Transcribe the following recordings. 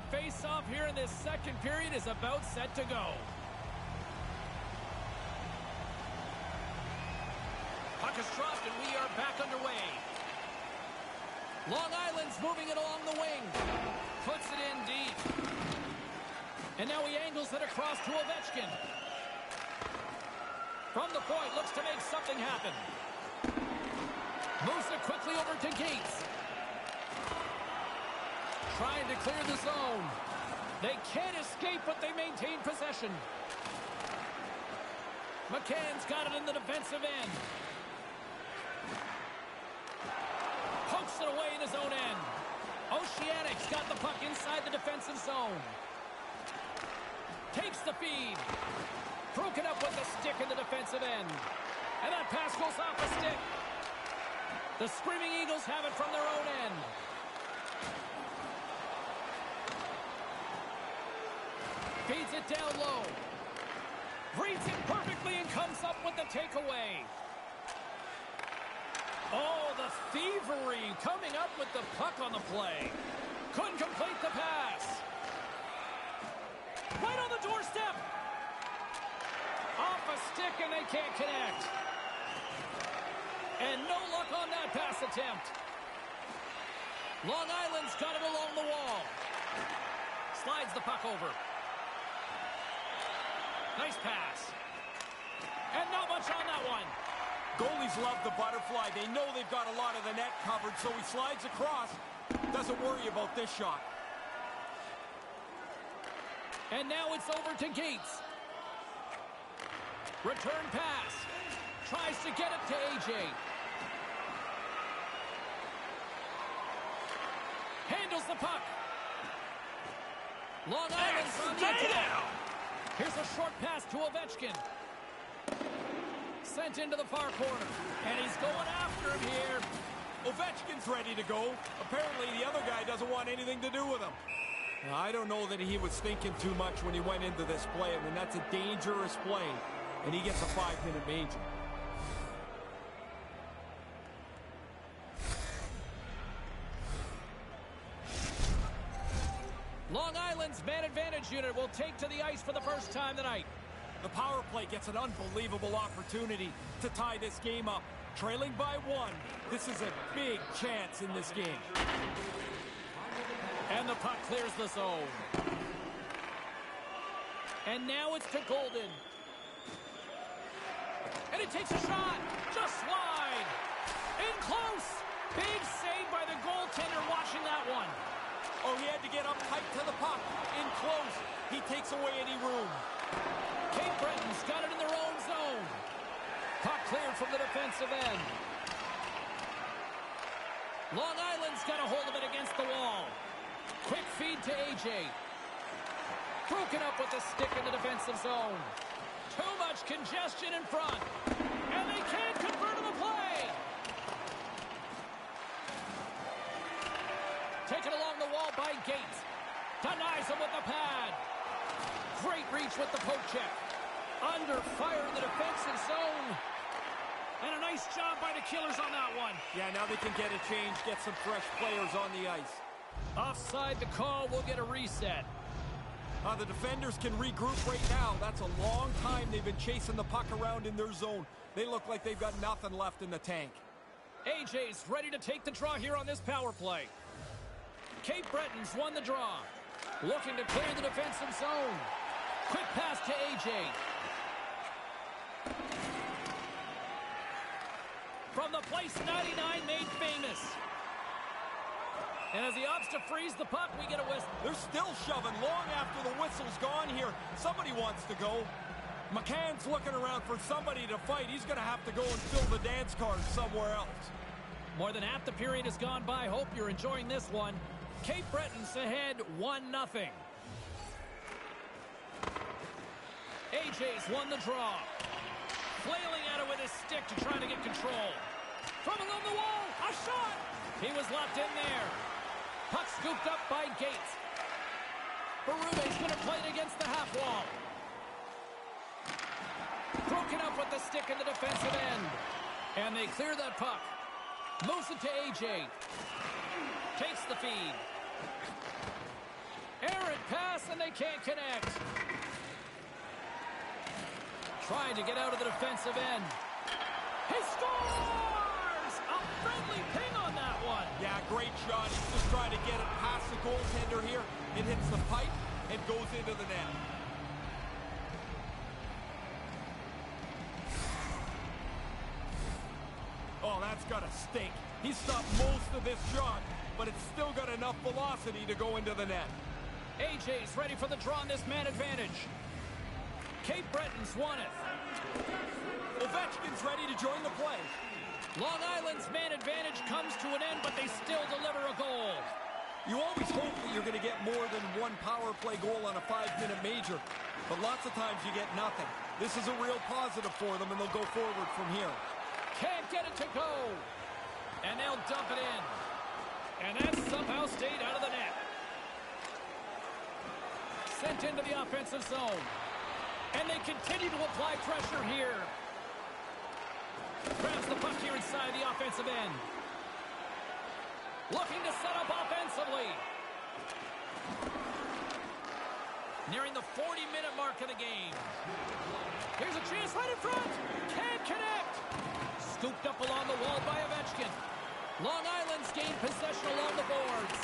face-off here in this second period is about set to go. Puck is dropped, and we are back underway. Long Island's moving it along the wing. Puts it in deep. And now he angles it across to Ovechkin. From the point, looks to make something happen. Moves it quickly over to Gates. Trying to clear the zone. They can't escape, but they maintain possession. McCann's got it in the defensive end. Pokes it away in his own end. Oceanic's got the puck inside the defensive zone. Takes the feed. Broken up with the stick in the defensive end. And that pass goes off the stick. The Screaming Eagles have it from their own end. Feeds it down low. Reads it perfectly and comes up with the takeaway. Oh, the thievery coming up with the puck on the play. Couldn't complete the pass. Right on the doorstep. Off a stick and they can't connect. And no luck on that pass attempt. Long Island's got it along the wall. Slides the puck over. Nice pass. And not much on that one. Goalies love the butterfly. They know they've got a lot of the net covered, so he slides across. Doesn't worry about this shot. And now it's over to Gates. Return pass. Tries to get it to AJ. Handles the puck. Long Island's on the attack. Here's a short pass to Ovechkin. Sent into the far corner. And he's going after him here. Ovechkin's ready to go. Apparently the other guy doesn't want anything to do with him. Now, I don't know that he was thinking too much when he went into this play. I mean, that's a dangerous play. And he gets a 5-minute major. Long Island's man advantage unit will take to the ice for the first time tonight. The power play gets an unbelievable opportunity to tie this game up. Trailing by 1. This is a big chance in this game. And the puck clears the zone. And now it's to Golden. And he takes a shot. Just wide. In close. Big save by the goaltender watching that one. Oh, he had to get up tight to the puck. In close. He takes away any room. Cape Breton's got it in their own zone. Puck cleared from the defensive end. Long Island's got a hold of it against the wall. Quick feed to AJ. Broken up with the stick in the defensive zone. Too much congestion in front. And they can't convert on the play. Taken along the wall by Gates. Denies him with the pad. Great reach with the poke check. Under fire in the defensive zone. And a nice job by the Killers on that one. Yeah, now they can get a change, get some fresh players on the ice. Offside the call, we'll get a reset. The defenders can regroup right now. That's a long time they've been chasing the puck around in their zone. They look like they've got nothing left in the tank. AJ's ready to take the draw here on this power play. Cape Breton's won the draw. Looking to clear the defensive zone. Quick pass to AJ. From the place 99 made famous. And as he opts to freeze the puck, we get a whistle. They're still shoving long after the whistle's gone here. Somebody wants to go. McCann's looking around for somebody to fight. He's going to have to go and fill the dance card somewhere else. More than half the period has gone by. Hope you're enjoying this one. Cape Breton's ahead 1-0. AJ's won the draw. Flailing at it with his stick to try to get control. From along the wall, a shot! He was left in there. Puck scooped up by Gates. Berube's going to play it against the half wall. Broken up with the stick in the defensive end. And they clear that puck. Moves it to AJ. Takes the feed. Aaron can't connect. Trying to get out of the defensive end. He scores! A friendly ping on that one. Yeah, great shot. He's just trying to get it past the goaltender here. It hits the pipe and goes into the net. Oh, that's got to stink. He stopped most of this shot, but it's still got enough velocity to go into the net. AJ's ready for the draw on this man advantage. Cape Breton's won it. Ovechkin's ready to join the play. Long Island's man advantage comes to an end, but they still deliver a goal. You always hope that you're going to get more than one power play goal on a 5-minute major, but lots of times you get nothing. This is a real positive for them, and they'll go forward from here. Can't get it to go. And they'll dump it in. And that somehow stayed out of the net. Sent into the offensive zone. And they continue to apply pressure here. Grabs the puck here inside the offensive end. Looking to set up offensively. Nearing the 40-minute mark of the game. Here's a chance right in front. Can't connect. Scooped up along the wall by Ovechkin. Long Island's gained possession along the boards.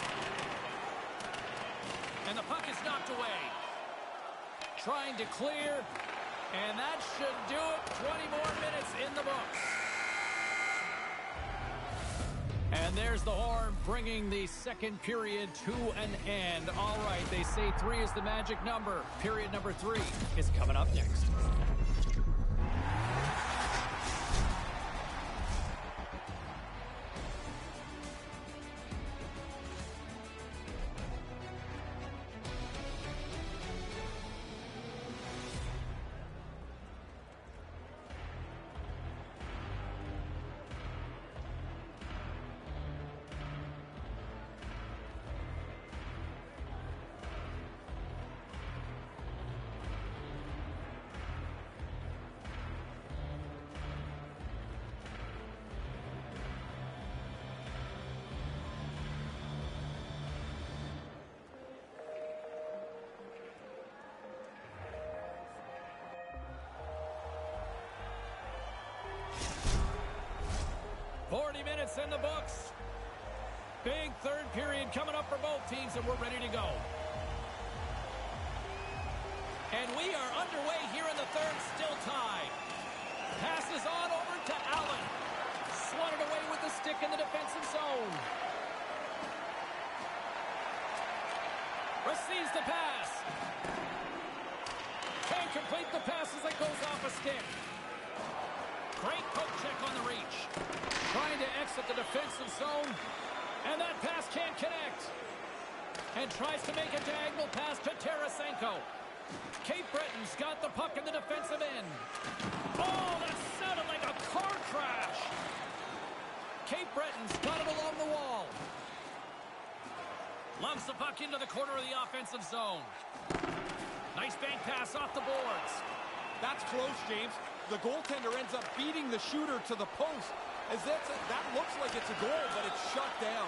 And the puck is knocked away. Trying to clear. And that should do it. 20 more minutes in the books. And there's the horn, bringing the second period to an end. All right, they say 3 is the magic number. Period number 3 is coming up next. Minutes in the books. Big third period coming up for both teams, and we're ready to go. And we are underway here in the third, still tied. Passes on over to Allen. Swatted away with the stick in the defensive zone. Receives the pass. Can't complete the pass as it goes off a stick. Great poke check on the reach. Trying to exit the defensive zone. And that pass can't connect. And tries to make a diagonal pass to Tarasenko. Cape Breton's got the puck in the defensive end. Oh, that sounded like a car crash. Cape Breton's got it along the wall. Lumps the puck into the corner of the offensive zone. Nice bank pass off the boards. That's close, James. The goaltender ends up beating the shooter to the post. As that looks like it's a goal, but it's shut down.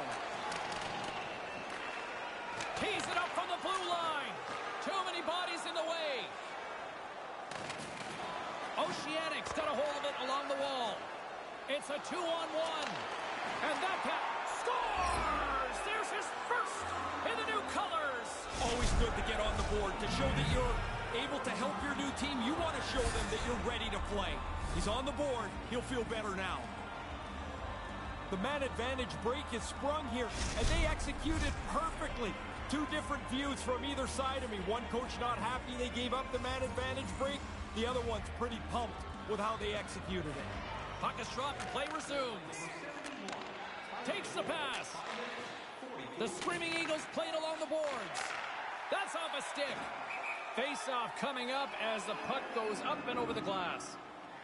Tees it up from the blue line. Too many bodies in the way. Oceanics got a hold of it along the wall. It's a 2-on-1. And that pass scores! There's his first in the new colors. Always good to get on the board to show that you're able to help your new team. You want to show them that you're ready to play. He's on the board. He'll feel better now. The man advantage break is sprung here, and they executed perfectly. 2 different views from either side of me. One coach not happy they gave up the man advantage break. The other one's pretty pumped with how they executed it. Puck is dropped and play resumes. Takes the pass. The Screaming Eagles played along the boards. That's off a stick. Face-off coming up as the puck goes up and over the glass.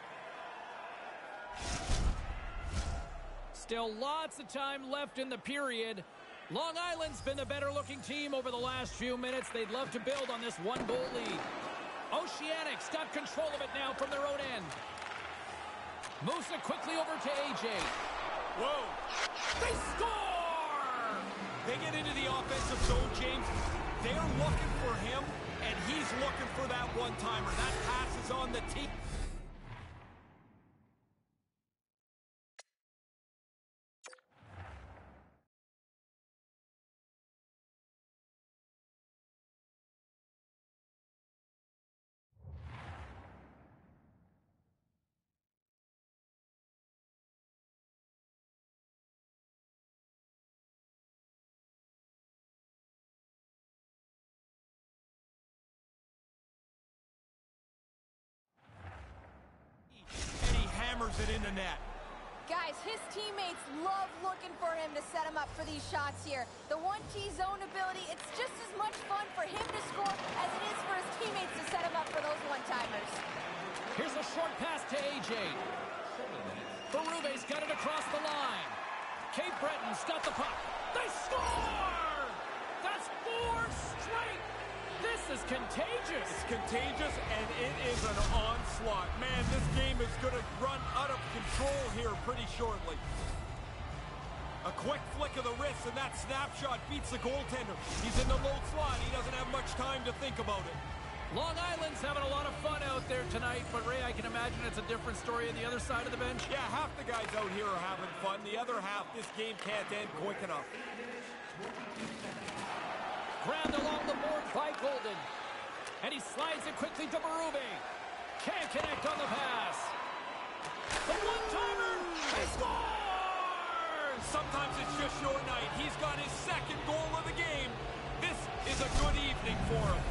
Still lots of time left in the period. Long Island's been the better-looking team over the last few minutes. They'd love to build on this 1-goal lead. Oceanics got control of it now from their own end. Moves it quickly over to AJ. Whoa! They score! They get into the offensive zone, James. They're looking for him for that one-timer. That pass is on the tee. It in the net. Guys, his teammates love looking for him to set him up for these shots here. The 1T zone ability, it's just as much fun for him to score as it is for his teammates to set him up for those one-timers. Here's a short pass to AJ. Berube's got it across the line. Cape Breton's got the puck. They score! That's 4 straight! This is contagious. It's contagious, and it is an onslaught. Man, this game is going to run out of control here pretty shortly. A quick flick of the wrist, and that snapshot beats the goaltender. He's in the low slot. He doesn't have much time to think about it. Long Island's having a lot of fun out there tonight, but Ray, I can imagine it's a different story on the other side of the bench. Yeah, half the guys out here are having fun. The other half, this game can't end quick enough. Grabbed along the board by Golden. And he slides it quickly to Berube. Can't connect on the pass. The one-timer. He scores! Sometimes it's just your night. He's got his second goal of the game. This is a good evening for him.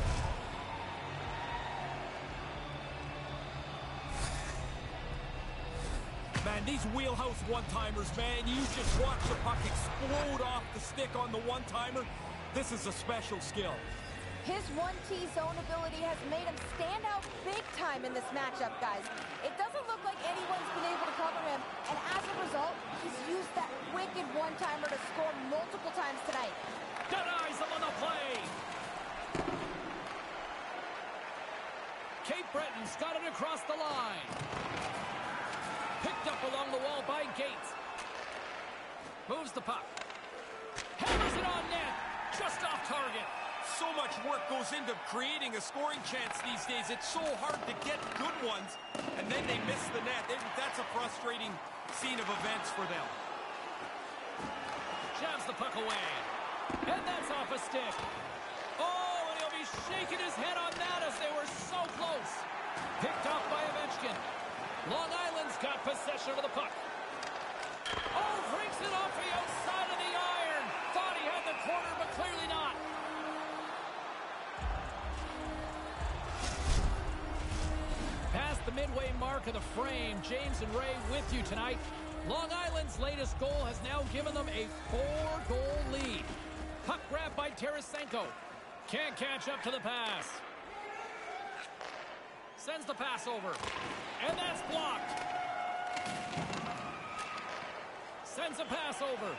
Man, these wheelhouse one-timers, man, you just watch the puck explode off the stick on the one-timer. This is a special skill. His 1T zone ability has made him stand out big time in this matchup, guys. It doesn't look like anyone's been able to cover him, and as a result, he's used that wicked one-timer to score multiple times tonight. Denies him on the play. Cape Breton's got it across the line. Picked up along the wall by Gates. Moves the puck. Hammers it on net. Just off target. So much work goes into creating a scoring chance these days. It's so hard to get good ones, and then they miss the net. That's a frustrating scene of events for them. Jabs the puck away. And that's off a stick. Oh, and he'll be shaking his head on that as they were so close. Picked off by Ovechkin. Long Island's got possession of the puck. Oh, breaks it off the outside of the iron. Thought he had the corner, but clearly not. Past the midway mark of the frame, James and Ray with you tonight. Long Island's latest goal has now given them a 4-goal lead. Puck grab by Tarasenko. Can't catch up to the pass. Sends the pass over. And that's blocked. Sends a pass over.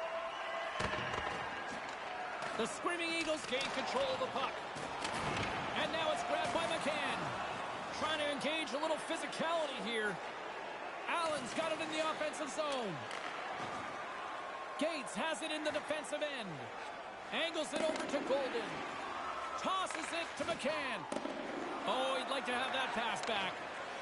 The Screaming Eagles gain control of the puck. And now it's grabbed by McCann. Trying to engage a little physicality here. Allen's got it in the offensive zone. Gates has it in the defensive end. Angles it over to Golden. Tosses it to McCann. Oh, he'd like to have that pass back.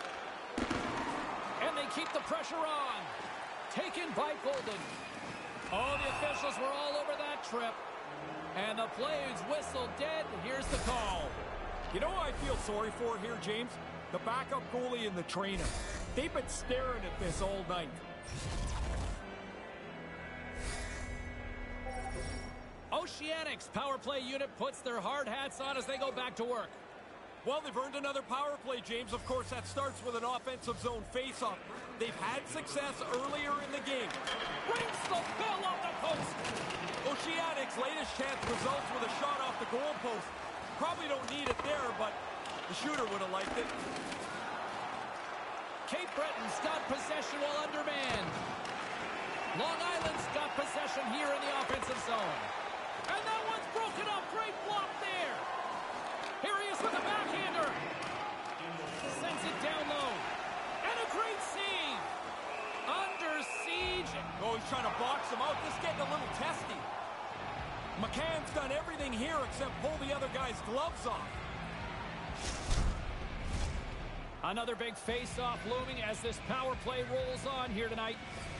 And they keep the pressure on. Taken by Golden. Oh, the officials were all over that trip. And the play is whistled dead. Here's the call. You know who I feel sorry for here, James? The backup goalie and the trainer. They've been staring at this all night. Oceanics power play unit puts their hard hats on as they go back to work. Well, they've earned another power play, James. Of course, that starts with an offensive zone face-off. They've had success earlier in the game. Rings the bell on the post. Oceanics' latest chance results with a shot off the goal post. Probably don't need it there, but the shooter would have liked it. Cape Breton's got possession while undermanned. Long Island's got possession here in the offensive zone. And that one's broken up. Great block there. Here he is with the backhander. Sends it down low. And a great save. Under siege. Oh, he's trying to box him out. This is getting a little testy. McCann's done everything here except pull the other guy's gloves off. Another big face-off looming as this power play rolls on here tonight.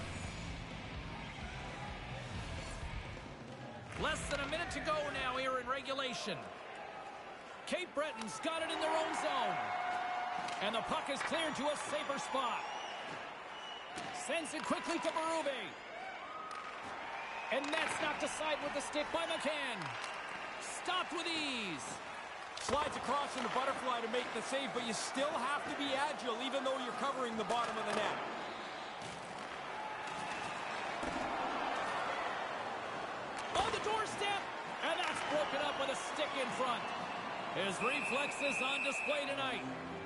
Less than a minute to go now here in regulation. Cape Breton's got it in their own zone. And the puck is cleared to a safer spot. Sends it quickly to Berube. And that's knocked aside with the stick by McCann. Stopped with ease. Slides across in the butterfly to make the save, but you still have to be agile even though you're covering the bottom of the net. On the doorstep, and that's broken up with a stick in front. His reflexes on display tonight.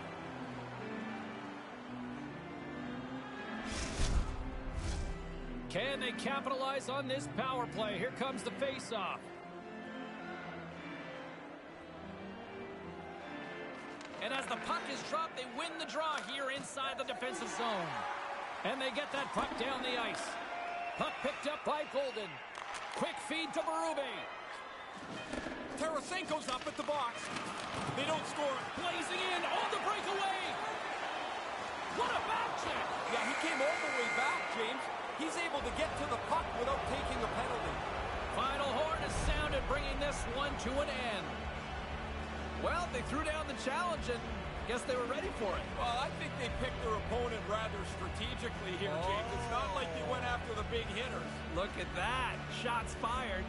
Can they capitalize on this power play? Here comes the face-off. And as the puck is dropped, they win the draw here inside the defensive zone. And they get that puck down the ice. Puck picked up by Golden. Quick feed to Berube. Tarasenko's up at the box. They don't score. Blazing in on the breakaway. What a back check. Yeah, he came all the way back, James. He's able to get to the puck without taking a penalty. Final horn is sounded, bringing this one to an end. Well, they threw down the challenge and guess they were ready for it. Well, I think they picked their opponent rather strategically here, James. It's not like they went after the big hitters. Look at that. Shots fired.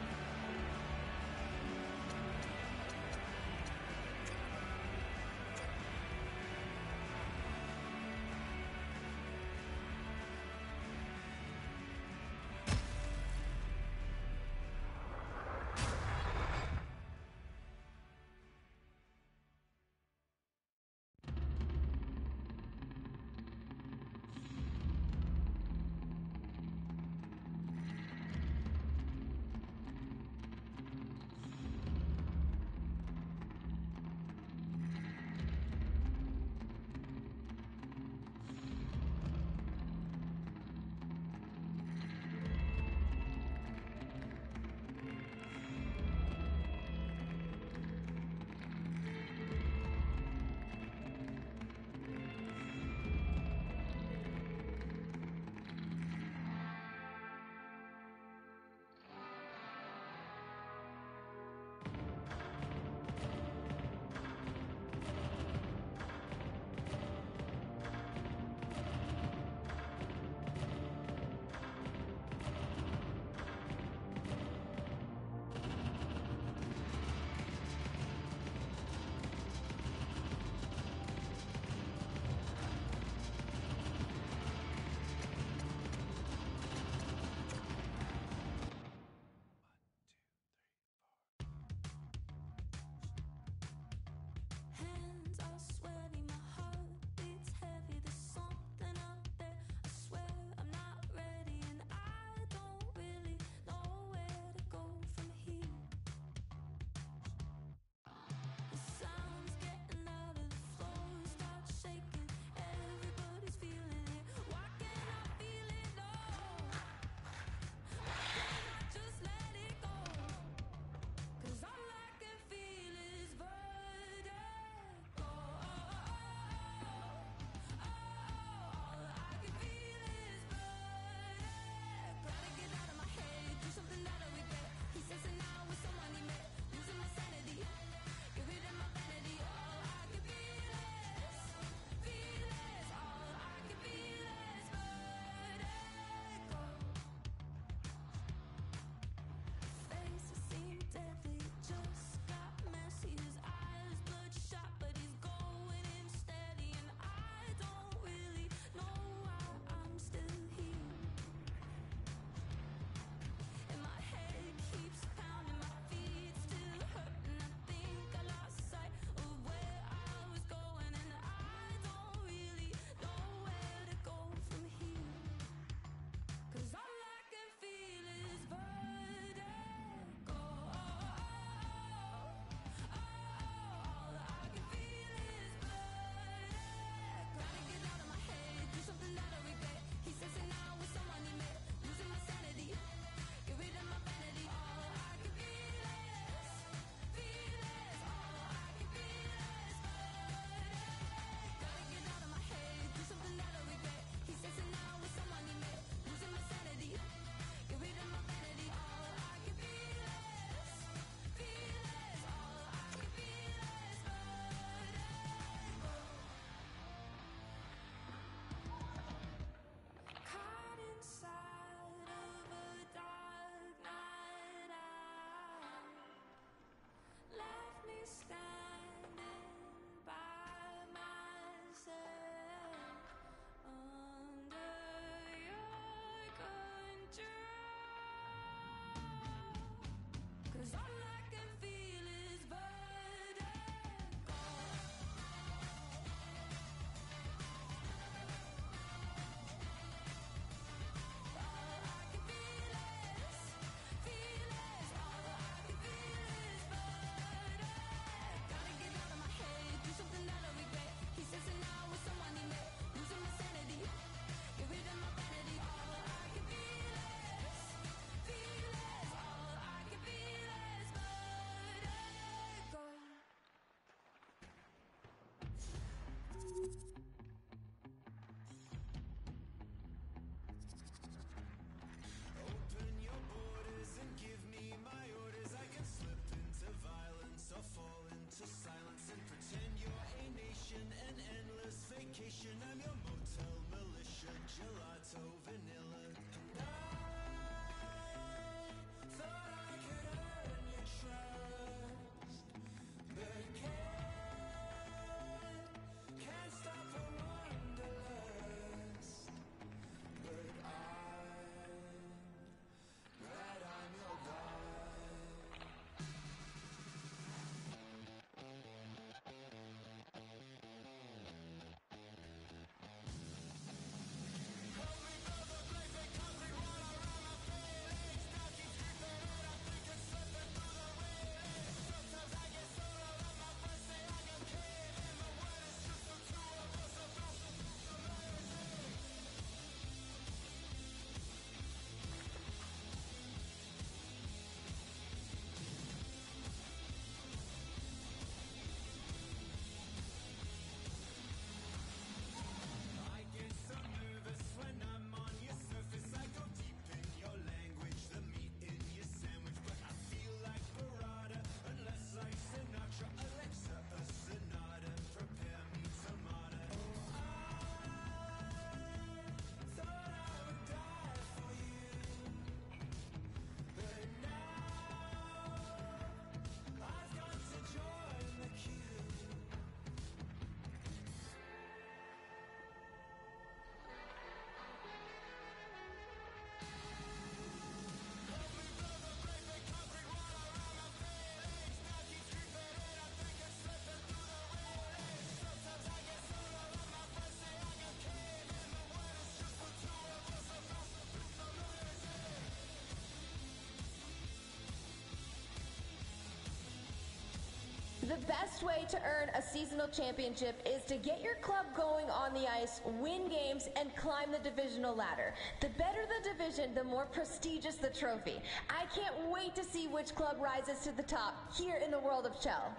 The best way to earn a seasonal championship is to get your club going on the ice, win games, and climb the divisional ladder. The better the division, the more prestigious the trophy. I can't wait to see which club rises to the top here in the world of Chell.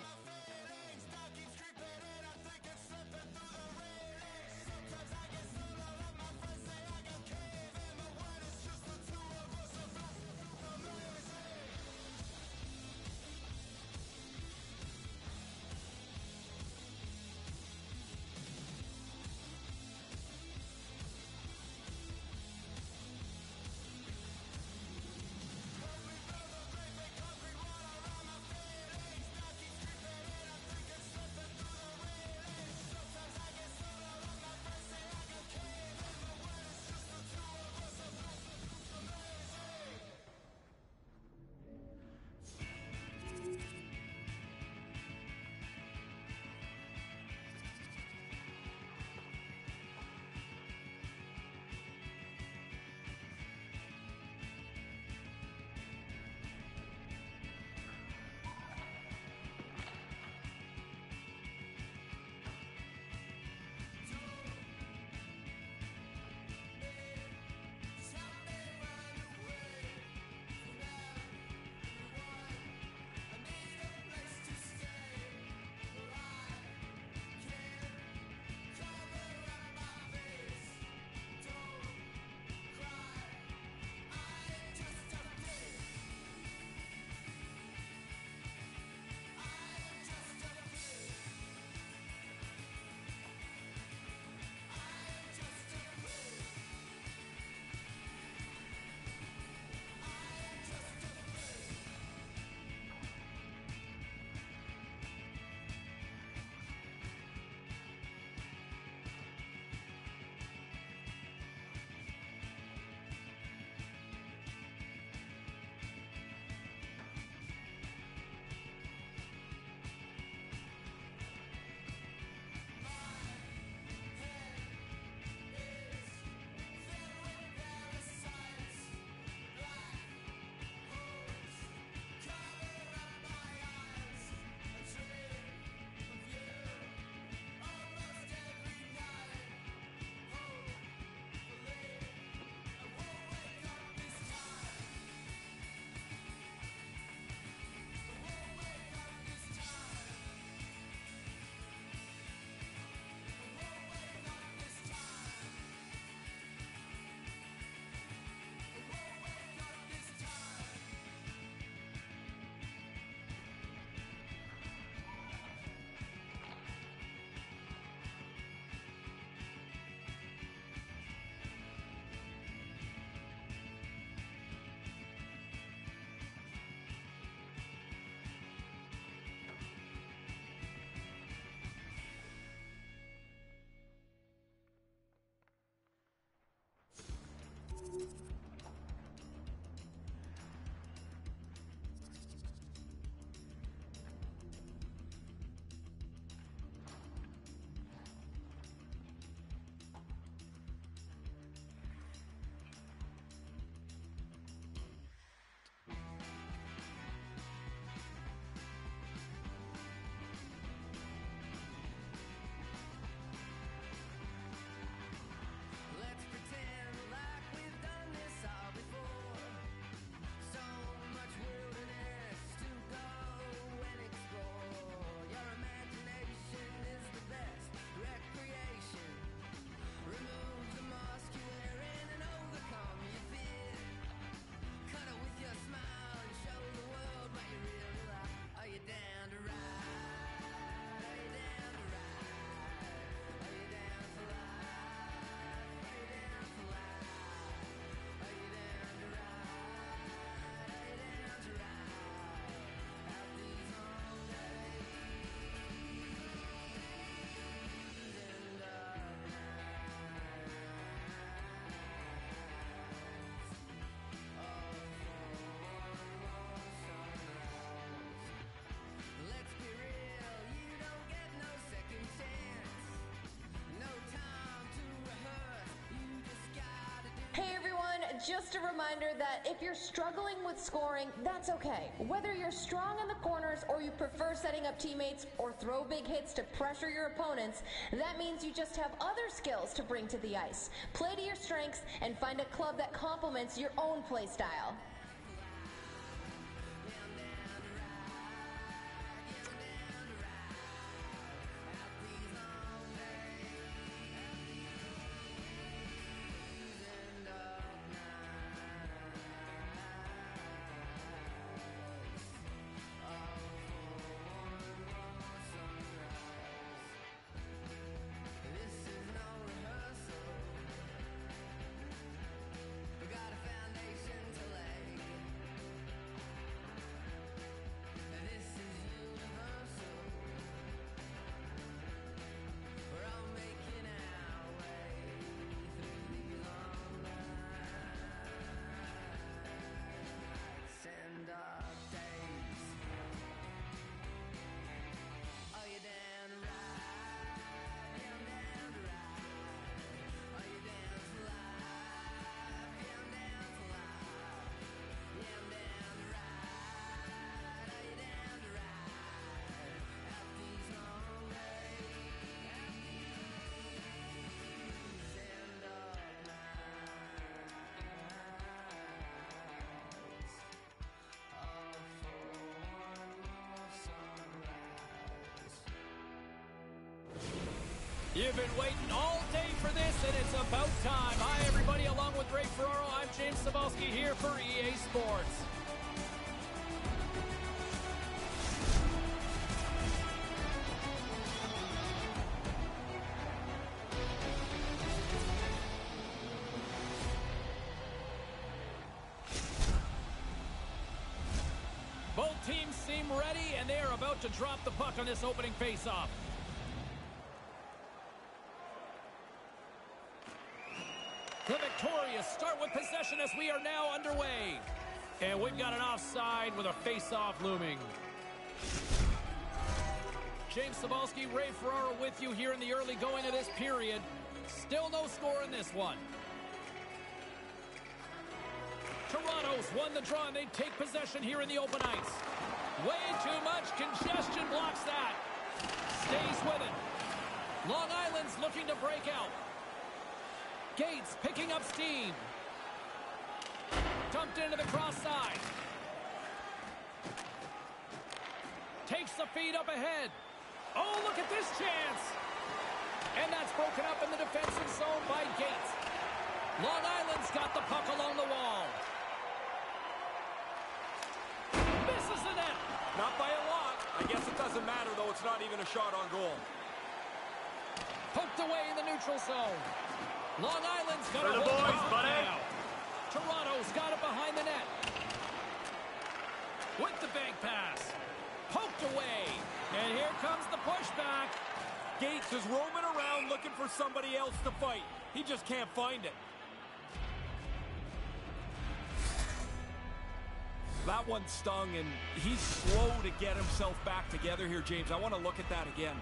Stuck in street, but I think it's slipping through the railings. Sometimes I get so just a reminder that if you're struggling with scoring, that's okay. Whether you're strong in the corners or you prefer setting up teammates or throw big hits to pressure your opponents, that means you just have other skills to bring to the ice. Play to your strengths and find a club that complements your own play style. You've been waiting all day for this, and it's about time. Hi, everybody. Along with Ray Ferraro, I'm James Cybulski here for EA Sports. Both teams seem ready, and they are about to drop the puck on this opening faceoff. The Victorious start with possession as we are now underway. And we've got an offside with a face-off looming. James Cybulski, Ray Ferraro with you here in the early going of this period. Still no score in this one. Toronto's won the draw and they take possession here in the open ice. Way too much congestion blocks that. Stays with it. Long Island's looking to break out. Gates picking up steam. Dumped into the cross side. Takes the feed up ahead. Oh, look at this chance. And that's broken up in the defensive zone by Gates. Long Island's got the puck along the wall. Misses the net. Not by a lot. I guess it doesn't matter, though. It's not even a shot on goal. Poked away in the neutral zone. Long Island's got For a the hold boys, of it buddy. now. Toronto's got it behind the net. With the bank pass. Poked away. And here comes the pushback. Gates is roaming around looking for somebody else to fight. He just can't find it. That one stung, and he's slow to get himself back together here, James. I want to look at that again.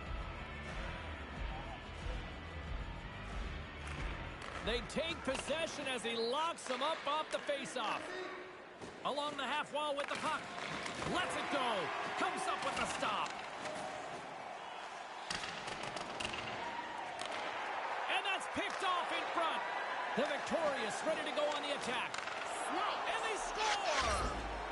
They take possession as he locks them up off the faceoff. Along the half wall with the puck. Lets it go. Comes up with the stop. And that's picked off in front. The Victorious ready to go on the attack. And they score!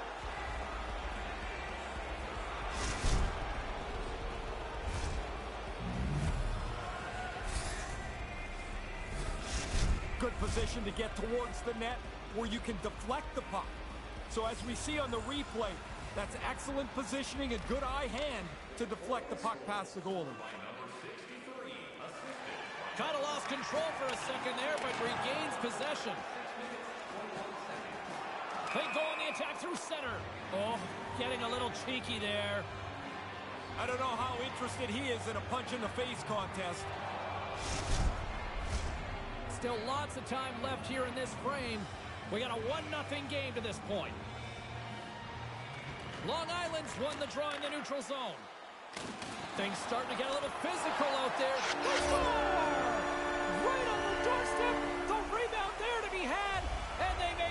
Good position to get towards the net where you can deflect the puck. So as we see on the replay, that's excellent positioning and good eye hand to deflect the puck past the goalie. Kind of lost control for a second there, but regains possession. They go on the attack through center. Oh, getting a little cheeky there. I don't know how interested he is in a punch-in-the-face contest. Still lots of time left here in this frame. We got a 1-0 game to this point. Long Island's won the draw in the neutral zone. Things starting to get a little physical out there. Right on the doorstep. The rebound there to be had. And they make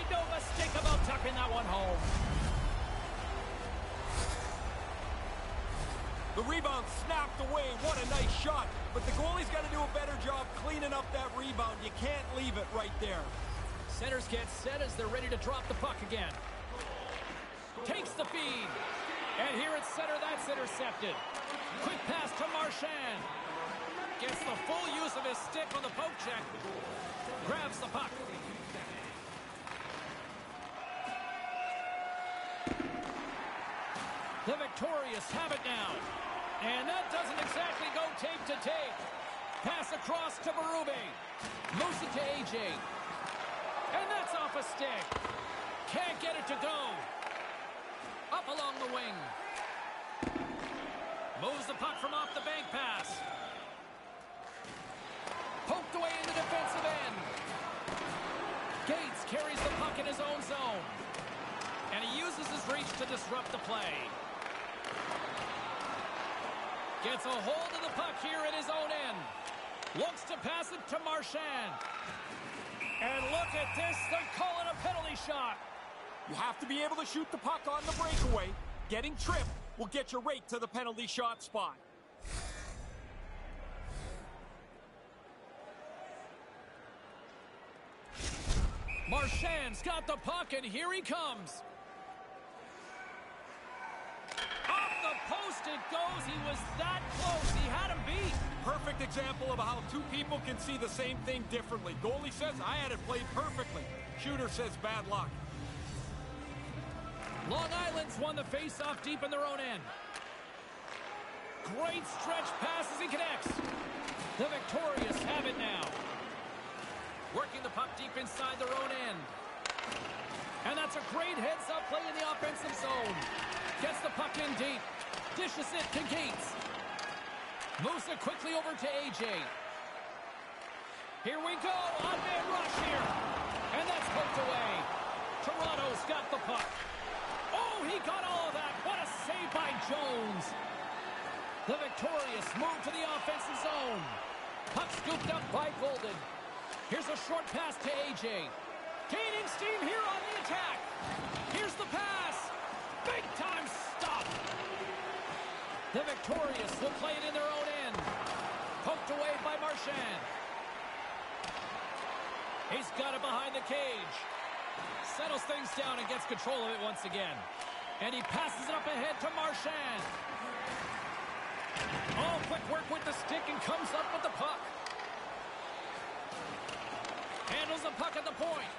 got a nice shot, but the goalie's got to do a better job cleaning up that rebound. You can't leave it right there. Centers get set as they're ready to drop the puck again. Takes the feed. And here at center, that's intercepted. Quick pass to Marchand. Gets the full use of his stick on the poke check. Grabs the puck. The Victorious have it now. And that doesn't exactly go tape to tape. Pass across to Berube. Moves it to AJ. And that's off a stick. Can't get it to go. Up along the wing. Moves the puck from off the bank pass. Poked away in the defensive end. Gates carries the puck in his own zone. And he uses his reach to disrupt the play. Gets a hold of the puck here at his own end. Looks to pass it to Marchand. And look at this. They're calling a penalty shot. You have to be able to shoot the puck on the breakaway. Getting tripped will get you right to the penalty shot spot. Marchand's got the puck, and here he comes. Off the post it goes. He was that close. He had him beat. Perfect example of how two people can see the same thing differently. Goalie says, I had it played perfectly. Shooter says, bad luck. Long Island's won the face-off deep in their own end. Great stretch pass as he connects. The Victorious have it now. Working the puck deep inside their own end. And that's a great heads-up play in the offensive zone. Gets the puck in deep. Dishes it to Gates. Moves it quickly over to AJ. Here we go. On-man rush here. And that's poked away. Toronto's got the puck. Oh, he got all of that. What a save by Jones. The Victorious move to the offensive zone. Puck scooped up by Golden. Here's a short pass to AJ. Gaining steam here on the attack. Here's the pass. Big time stop. The Victorious will play it in their own end. Poked away by Marchand. He's got it behind the cage. Settles things down and gets control of it once again. And he passes it up ahead to Marchand. Oh, quick work with the stick and comes up with the puck. Handles the puck at the point.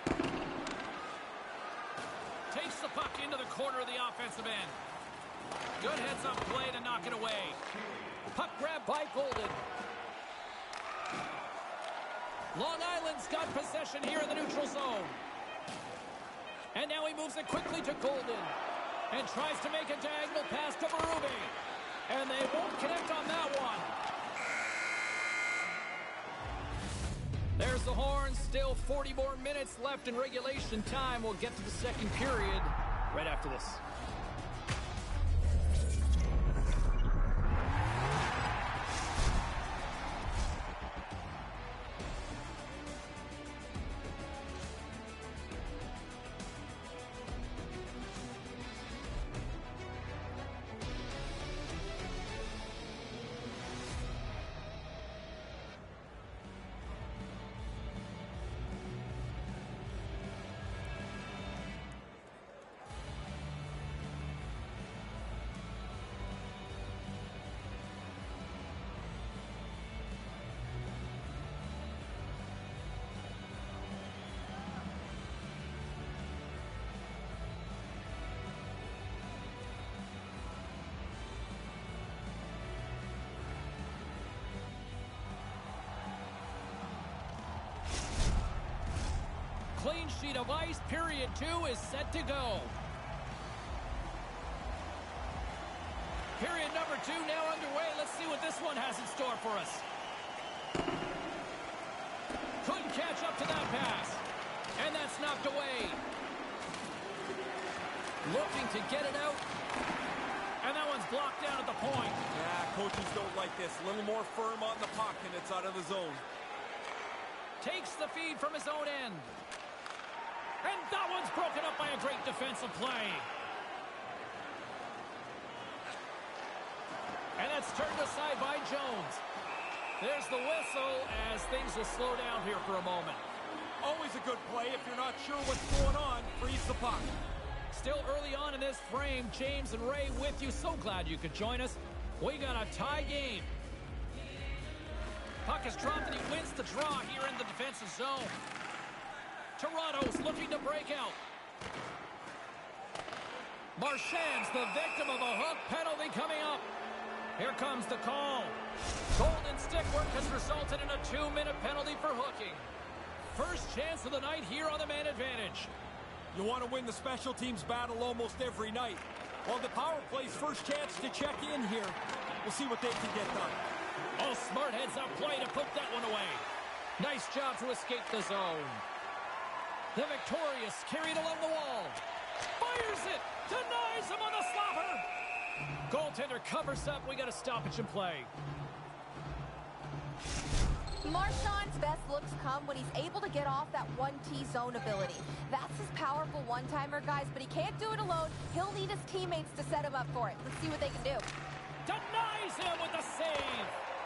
Takes the puck into the corner of the offensive end. Good heads-up play to knock it away. Puck grab by Golden. Long Island's got possession here in the neutral zone. And now he moves it quickly to Golden. And tries to make a diagonal pass to Berube. And they won't connect on that one. There's the horn. Still 40 more minutes left in regulation time. We'll get to the second period right after this. Clean sheet of ice. Period 2 is set to go. Period number 2 now underway. Let's see what this one has in store for us. Couldn't catch up to that pass. And that's knocked away. Looking to get it out. And that one's blocked down at the point. Yeah, coaches don't like this. A little more firm on the puck, and it's out of the zone. Takes the feed from his own end. And that one's broken up by a great defensive play. And that's turned aside by Jones. There's the whistle as things will slow down here for a moment. Always a good play. If you're not sure what's going on, freeze the puck. Still early on in this frame, James and Ray with you. So glad you could join us. We got a tie game. Puck is dropped and he wins the draw here in the defensive zone. Toronto's looking to break out. Marchand's the victim of a hook penalty coming up. Here comes the call. Golden stick work has resulted in a 2-minute penalty for hooking. First chance of the night here on the man advantage. You want to win the special teams battle almost every night. Well, the power play's first chance to check in here. We'll see what they can get done. Oh, smart heads up play to put that one away. Nice job to escape the zone. The Victorious carried along the wall. Fires it. Denies him on the slapper. Goaltender covers up. We got a stoppage in play. Marchand's best looks come when he's able to get off that 1T zone ability. That's his powerful one-timer, guys, but he can't do it alone. He'll need his teammates to set him up for it. Let's see what they can do. Denies him with the save.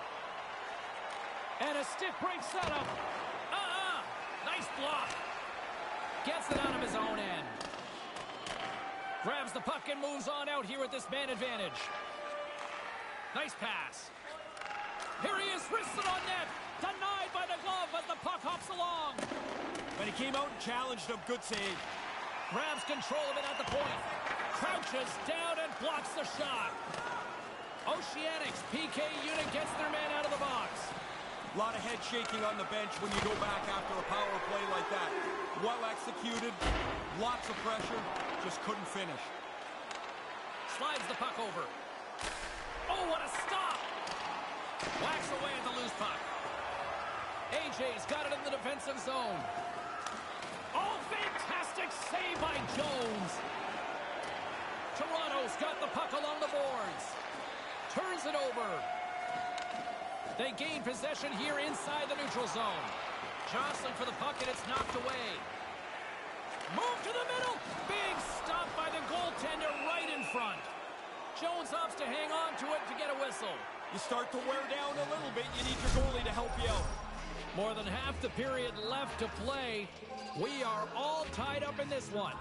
And a stick breaks that up. Nice block. Gets it out of his own end. Grabs the puck and moves on out here with this man advantage. Nice pass. Here he is, wristed on net. Denied by the glove as the puck hops along. But he came out and challenged him. Good save. Grabs control of it at the point. Crouches down and blocks the shot. Oceanics PK unit gets their man out of the box. A lot of head shaking on the bench when you go back after a power play like that. Well executed. Lots of pressure. Just couldn't finish. Slides the puck over. Oh, what a stop! Whacks away at the loose puck. AJ's got it in the defensive zone. Oh, fantastic save by Jones. Toronto's got the puck along the boards. Turns it over. They gain possession here inside the neutral zone. Jostling for the puck and it's knocked away. Move to the middle. Being stopped by the goaltender right in front. Jones opts to hang on to it to get a whistle. You start to wear down a little bit. You need your goalie to help you out. More than half the period left to play. We are all tied up in this one.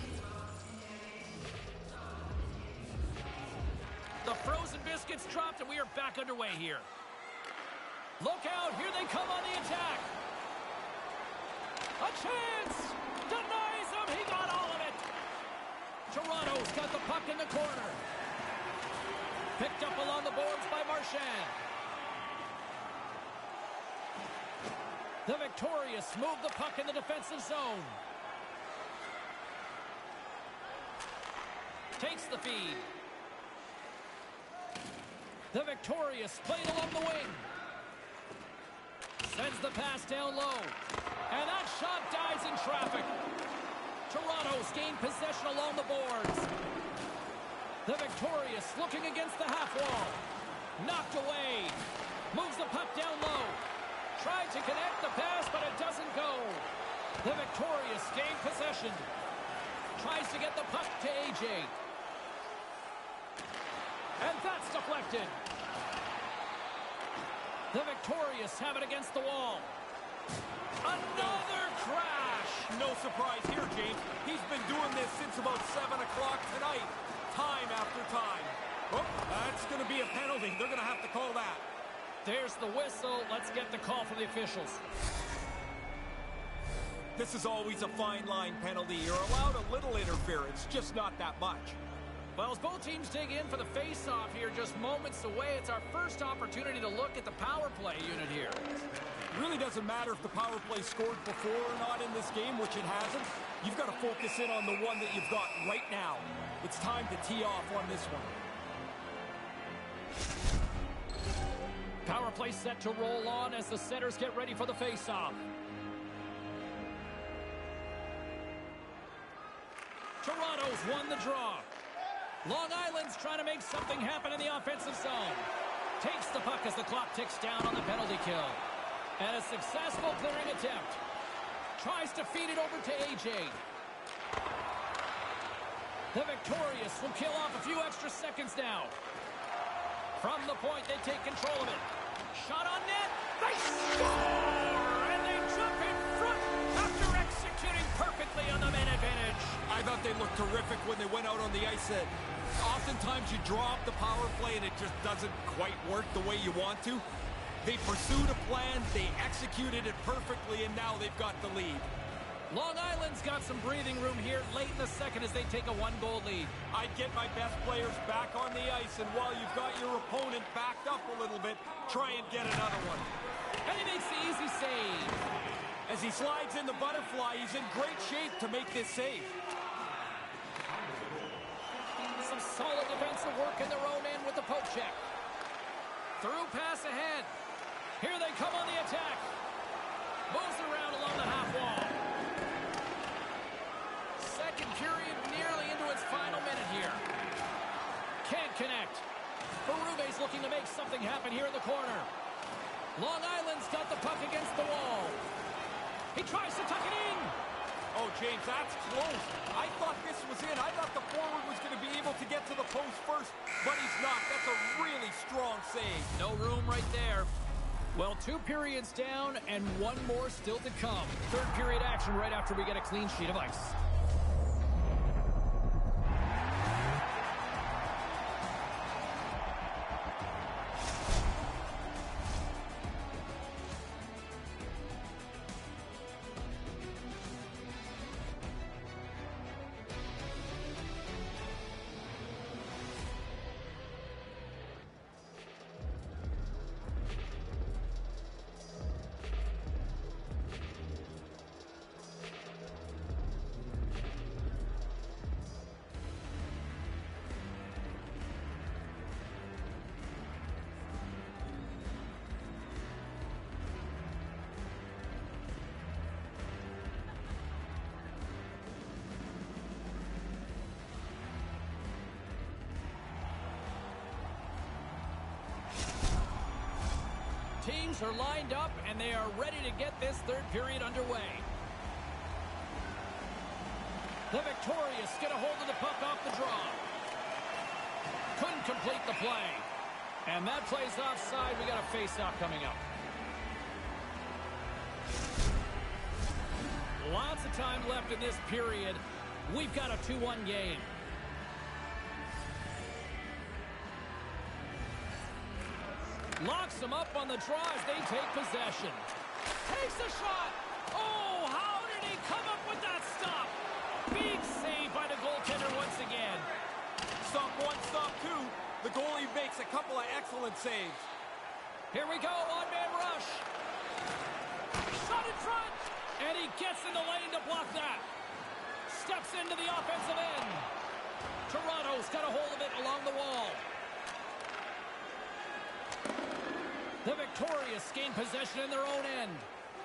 The frozen biscuits dropped and we are back underway here. Look out, here they come on the attack. A chance! Denies him, he got all of it. Toronto's got the puck in the corner. Picked up along the boards by Marchand. The Victorious move the puck in the defensive zone. Takes the feed. The Victorious played along the wing. Sends the pass down low. And that shot dies in traffic. Toronto's gained possession along the boards. The Victorious looking against the half wall. Knocked away. Moves the puck down low. Tried to connect the pass, but it doesn't go. The Victorious gained possession. Tries to get the puck to AJ. And that's deflected. The Victorious have it against the wall. Another crash. No surprise here, James. He's been doing this since about 7 o'clock tonight. Time after time. Oh, that's going to be a penalty. They're going to have to call that. There's the whistle. Let's get the call from the officials. This is always a fine line penalty. You're allowed a little interference, just not that much. Well, as both teams dig in for the face-off here, just moments away, it's our first opportunity to look at the power play unit here. It really doesn't matter if the power play scored before or not in this game, which it hasn't. You've got to focus in on the one that you've got right now. It's time to tee off on this one. Power play set to roll on as the setters get ready for the face-off. Toronto's won the draw. Long Island's trying to make something happen in the offensive zone. Takes the puck as the clock ticks down on the penalty kill. And a successful clearing attempt. Tries to feed it over to AJ. The Victorious will kill off a few extra seconds now. From the point, they take control of it. Shot on net. They score! And they jump in front after executing perfectly on the man advantage. I thought they looked terrific when they went out on the ice. Oftentimes you draw up the power play and it just doesn't quite work the way you want to. They pursued a plan, they executed it perfectly, and now they've got the lead. Long Island's got some breathing room here late in the second as they take a one-goal lead. I'd get my best players back on the ice, and while you've got your opponent backed up a little bit, try and get another one. And he makes the easy save. As he slides in the butterfly, he's in great shape to make this save. Some solid defensive work in their own end with the poke check. Through pass ahead. Here they come on the attack. Moves it around along the half wall. Second period nearly into its final minute here. Can't connect. Berube's looking to make something happen here in the corner. Long Island's got the puck against the wall. He tries to tuck it in. Oh, James, that's close. I thought this was in. I thought the forward was going to be able to get to the post first, but he's not. That's a really strong save. No room right there. Well, 2 periods down and 1 more still to come. Third period action right after we get a clean sheet of ice. Teams are lined up, and they are ready to get this third period underway. The Victorious get a hold of the puck off the draw. Couldn't complete the play. And that play's offside. We got a face-off coming up. Lots of time left in this period. We've got a 2-1 game. Locks them up on the draw as they take possession. Takes a shot. Oh, how did he come up with that stop? Big save by the goaltender once again. Stop one, stop two. The goalie makes a couple of excellent saves. Here we go, one-man rush. Shot in front. And he gets in the lane to block that. Steps into the offensive end. Toronto's got a hold of it along the wall. The Victorious gain possession in their own end.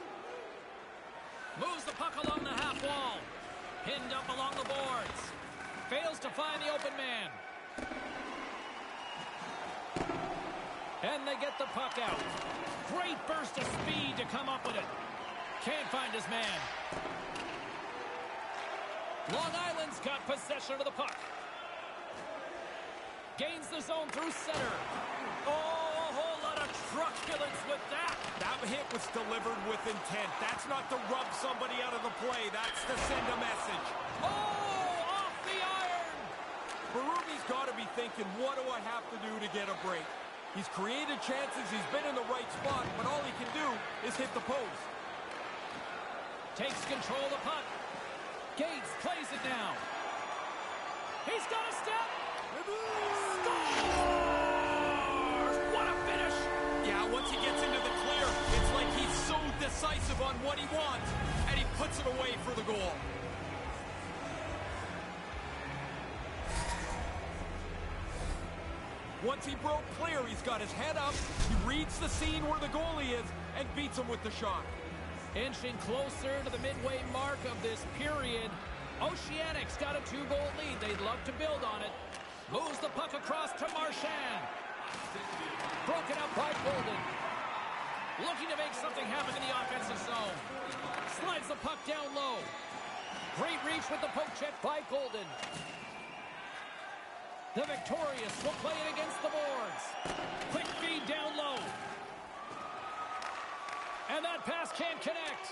Moves the puck along the half wall. Pinned up along the boards. Fails to find the open man. And they get the puck out. Great burst of speed to come up with it. Can't find his man. Long Island's got possession of the puck. Gains the zone through center. Oh, a whole lot of truculence with that. That hit was delivered with intent. That's not to rub somebody out of the play. That's to send a message. Oh, off the iron. Berube's got to be thinking, what do I have to do to get a break? He's created chances. He's been in the right spot, but all he can do is hit the post. Takes control of the puck. Gates plays it down. He's got a step. Scores! What a finish! Yeah, once he gets into the clear, it's like he's so decisive on what he wants, and he puts it away for the goal. Once he broke clear, he's got his head up, he reads the scene where the goalie is, and beats him with the shot. Inching closer to the midway mark of this period. Oceanic's got a 2-goal lead. They'd love to build on it. Moves the puck across to Marchand. Broken up by Golden. Looking to make something happen in the offensive zone. Slides the puck down low. Great reach with the poke check by Golden. The Victorious will play it against the boards. Quick feed down low. And that pass can't connect.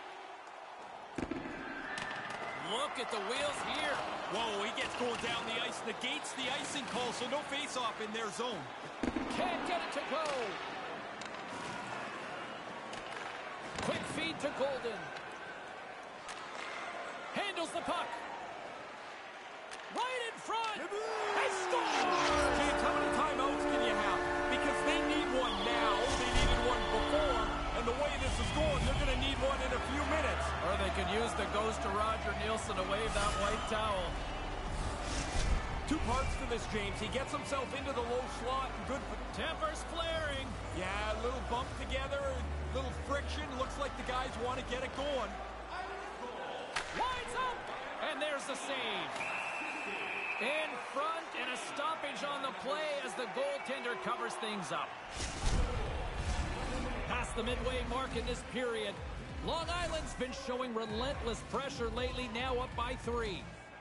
Look at the wheels here. Whoa, he gets going down the ice, negates the icing call, so no face-off in their zone. Can't get it to go. Quick feed to Golden. Handles the puck. Right in front. They score! James, how many timeouts can you have? Because they need one now. They needed one before. And the way this is going, they're going to need one in a few minutes. Or they could use the ghost of Roger Nielsen to wave that white towel. Two parts to this, James. He gets himself into the low slot. And good. Tempers flaring. Yeah, a little bump together, a little friction. Looks like the guys want to get it going. Winds up. And there's the save. In front and a stoppage on the play as the goaltender covers things up. Past the midway mark in this period. Long Island's been showing relentless pressure lately, now up by 3.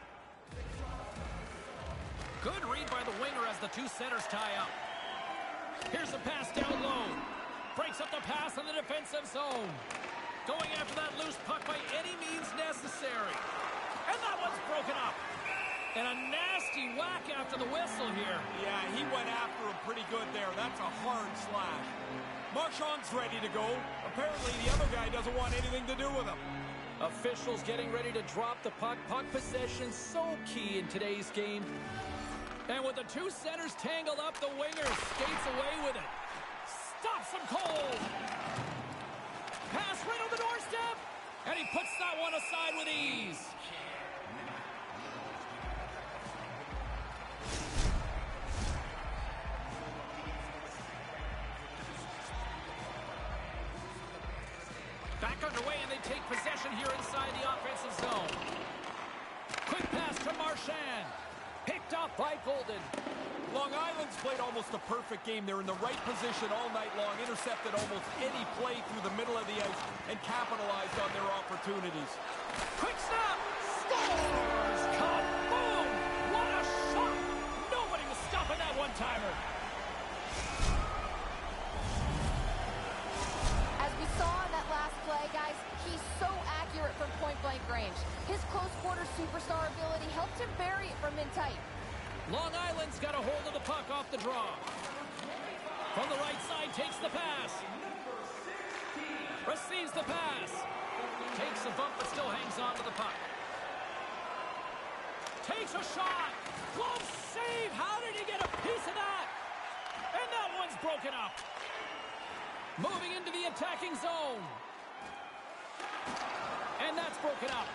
Good read by the winger as the two centers tie up. Here's a pass down low. Breaks up the pass in the defensive zone. Going after that loose puck by any means necessary. And that one's broken up. And a nasty whack after the whistle here. Yeah, he went after him pretty good there. That's a hard slash. Marchand's ready to go. Apparently the other guy doesn't want anything to do with him. Officials getting ready to drop the puck. Puck possession so key in today's game. And with the two centers tangled up, the winger skates away with it. Stops him cold. Pass right on the doorstep. And he puts that one aside with ease. Back underway, and they take possession here inside the offensive zone. Quick pass to Marchand. Picked up by Golden. Long Island's played almost a perfect game. They're in the right position all night long, intercepted almost any play through the middle of the ice, and capitalized on their opportunities. Quick snap! Scores! Cut! Boom! What a shot! Nobody was stopping that one-timer. As we saw in that last play, guys, he's so accurate from point-blank range. His close-quarter superstar ability helped him bury it from in tight. Long Island's got a hold of the puck off the draw. From the right side, takes the pass. Receives the pass. Takes a bump, but still hangs on to the puck. Takes a shot. Glove save. How did he get a piece of that? And that one's broken up. Moving into the attacking zone. And that's broken up.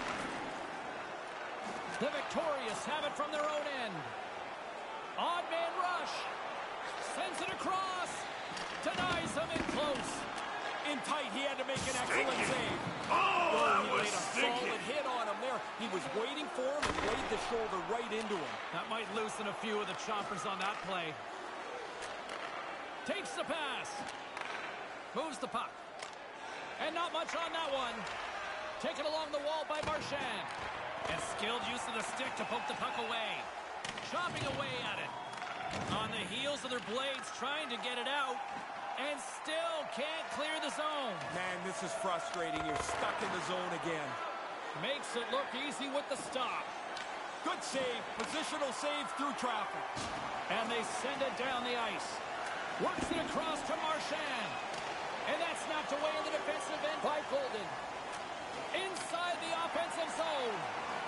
The Victorious have it from their own end. Odd man rush. Sends it across. Denies them in close. In tight, he had to make an excellent save. Oh, he laid a solid hit on him there. He was waiting for him and laid the shoulder right into him. That might loosen a few of the choppers on that play. Takes the pass. Moves the puck. And not much on that one. Taken along the wall by Marchand. And skilled use of the stick to poke the puck away. Chopping away at it. On the heels of their blades, trying to get it out. And still can't clear the zone. Man, this is frustrating. You're stuck in the zone again. Makes it look easy with the stop. Good save. Positional save through traffic. And they send it down the ice. Works it across to Marchand. And that's knocked away in the defensive end by Golden. Inside the offensive zone.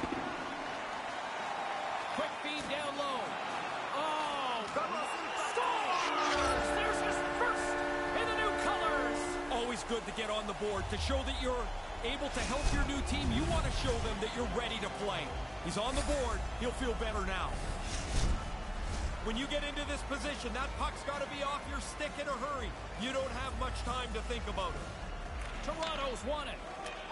Quick feed down low. Oh, scores! There's his first in the new colors. Always good to get on the board to show that you're able to help your new team. You want to show them that you're ready to play. He's on the board. He'll feel better now. When you get into this position, that puck's got to be off your stick in a hurry. You don't have much time to think about it. Toronto's won it.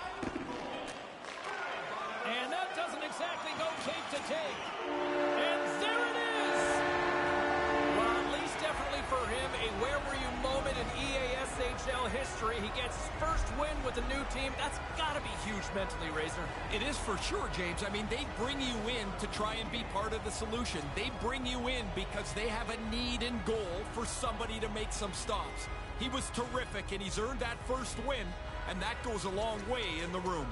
And that doesn't exactly go tape to tape. And there it is! Well, at least definitely for him, a where were you moment in EASHL history. anniversary. He gets his first win with a new team. That's got to be huge mentally, Razor. It is for sure, James. I mean, they bring you in to try and be part of the solution. They bring you in because they have a need and goal for somebody to make some stops. He was terrific, and he's earned that first win, and that goes a long way in the room.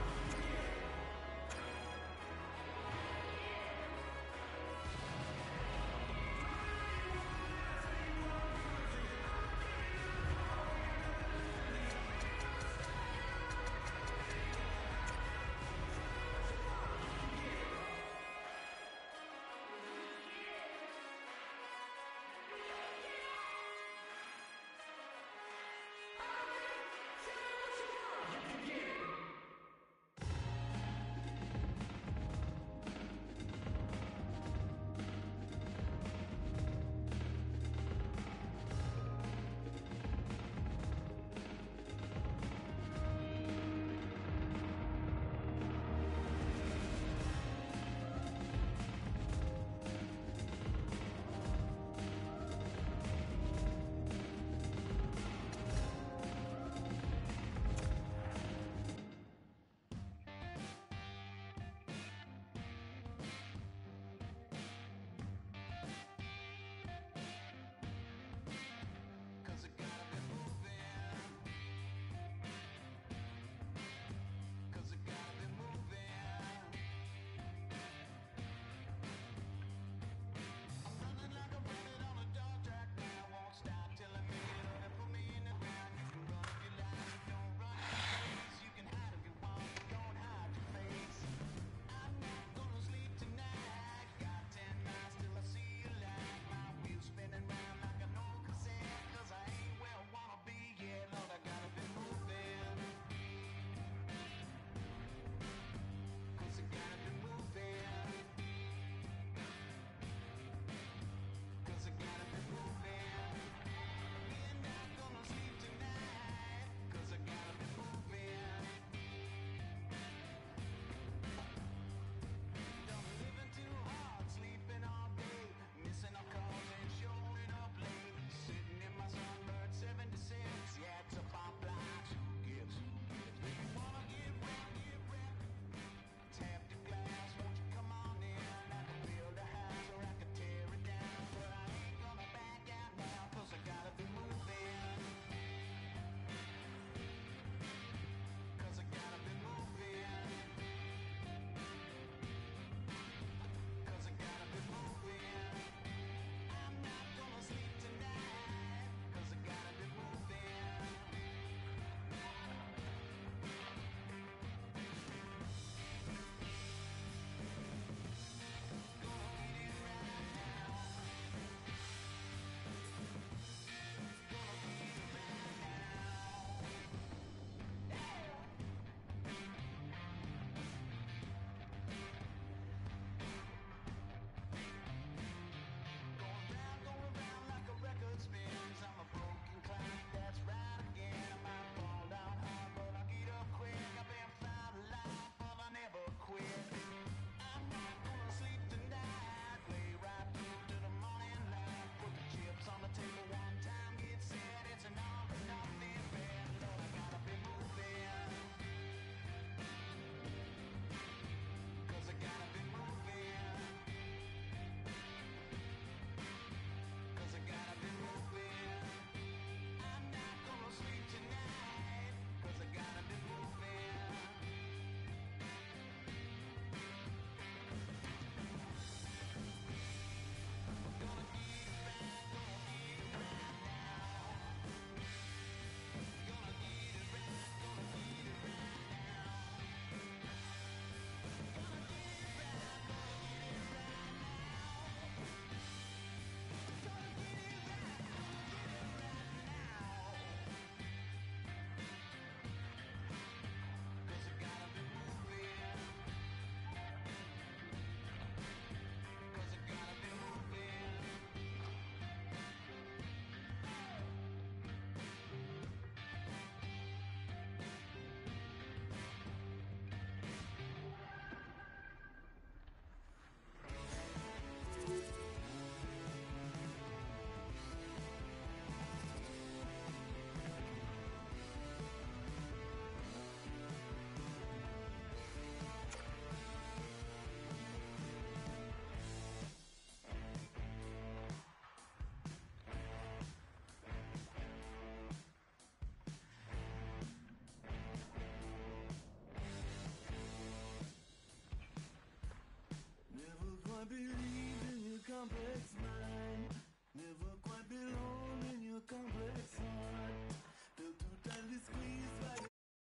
quite believe in your complex mind. Never quite belong in your complex heart. Felt too tightly squeezed by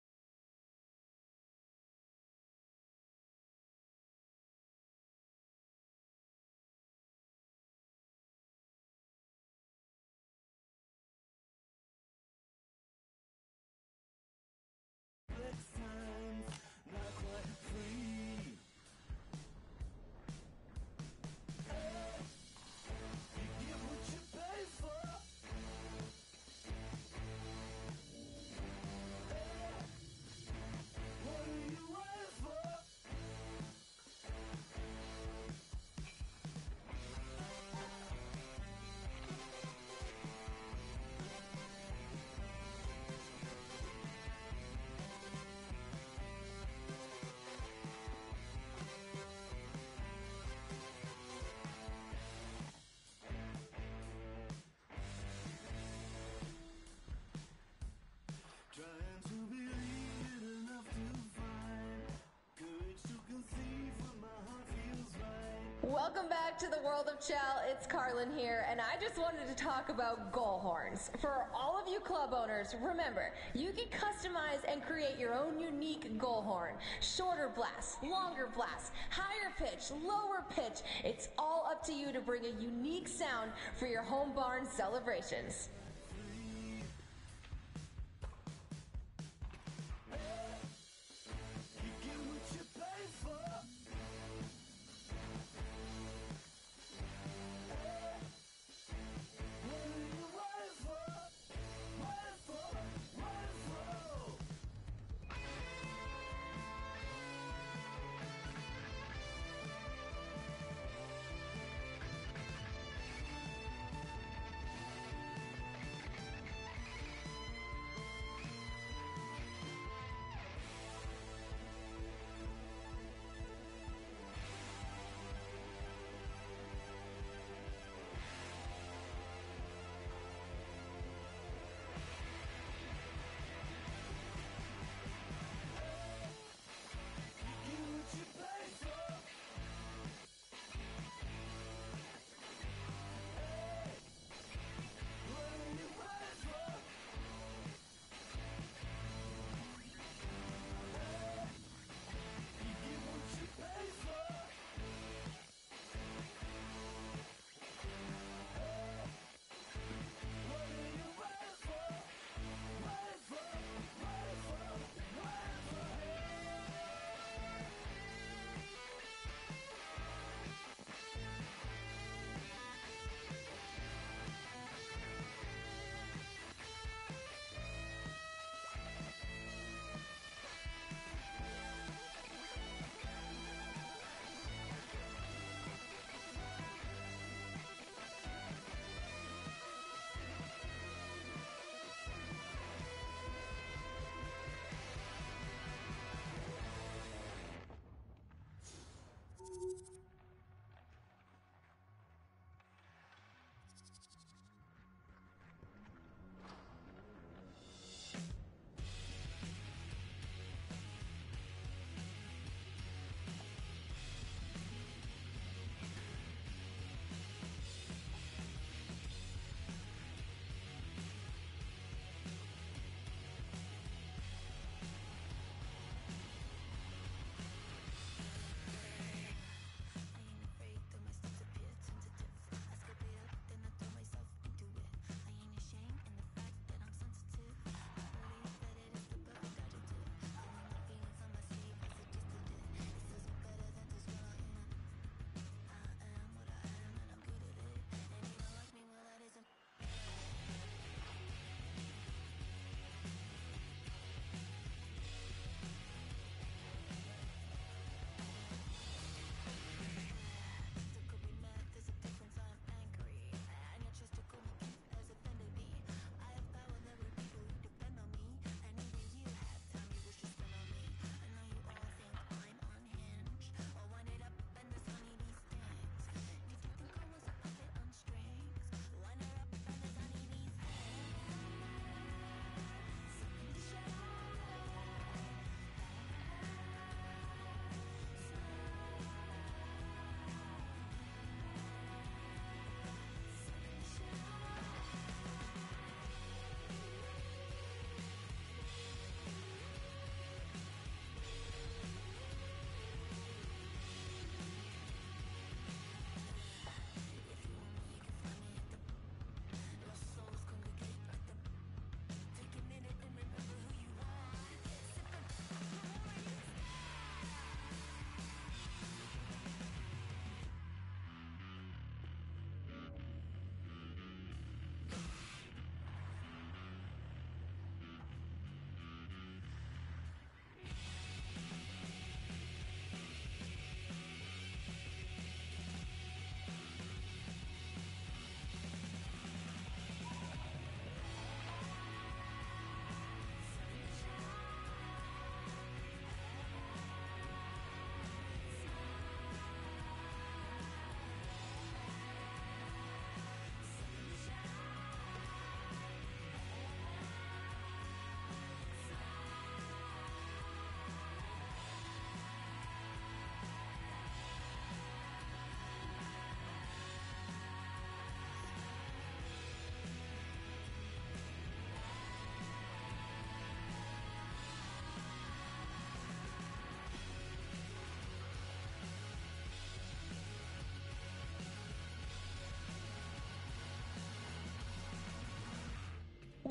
complex times. Not quite free. You get what you pay for. What are you waiting for? Trying to believe it enough to find courage to conceive when my heart feels right. Welcome back to the World of Chal. It's Carlin here, and I just wanted to talk about goal horns. For all of you club owners, remember, you can customize and create your own unique goal horn. Shorter blasts, longer blasts, higher pitch, lower pitch. It's all up to you to bring a unique sound for your home barn celebrations. You get what you pay for. What are you waiting for? Waiting for? Waiting for?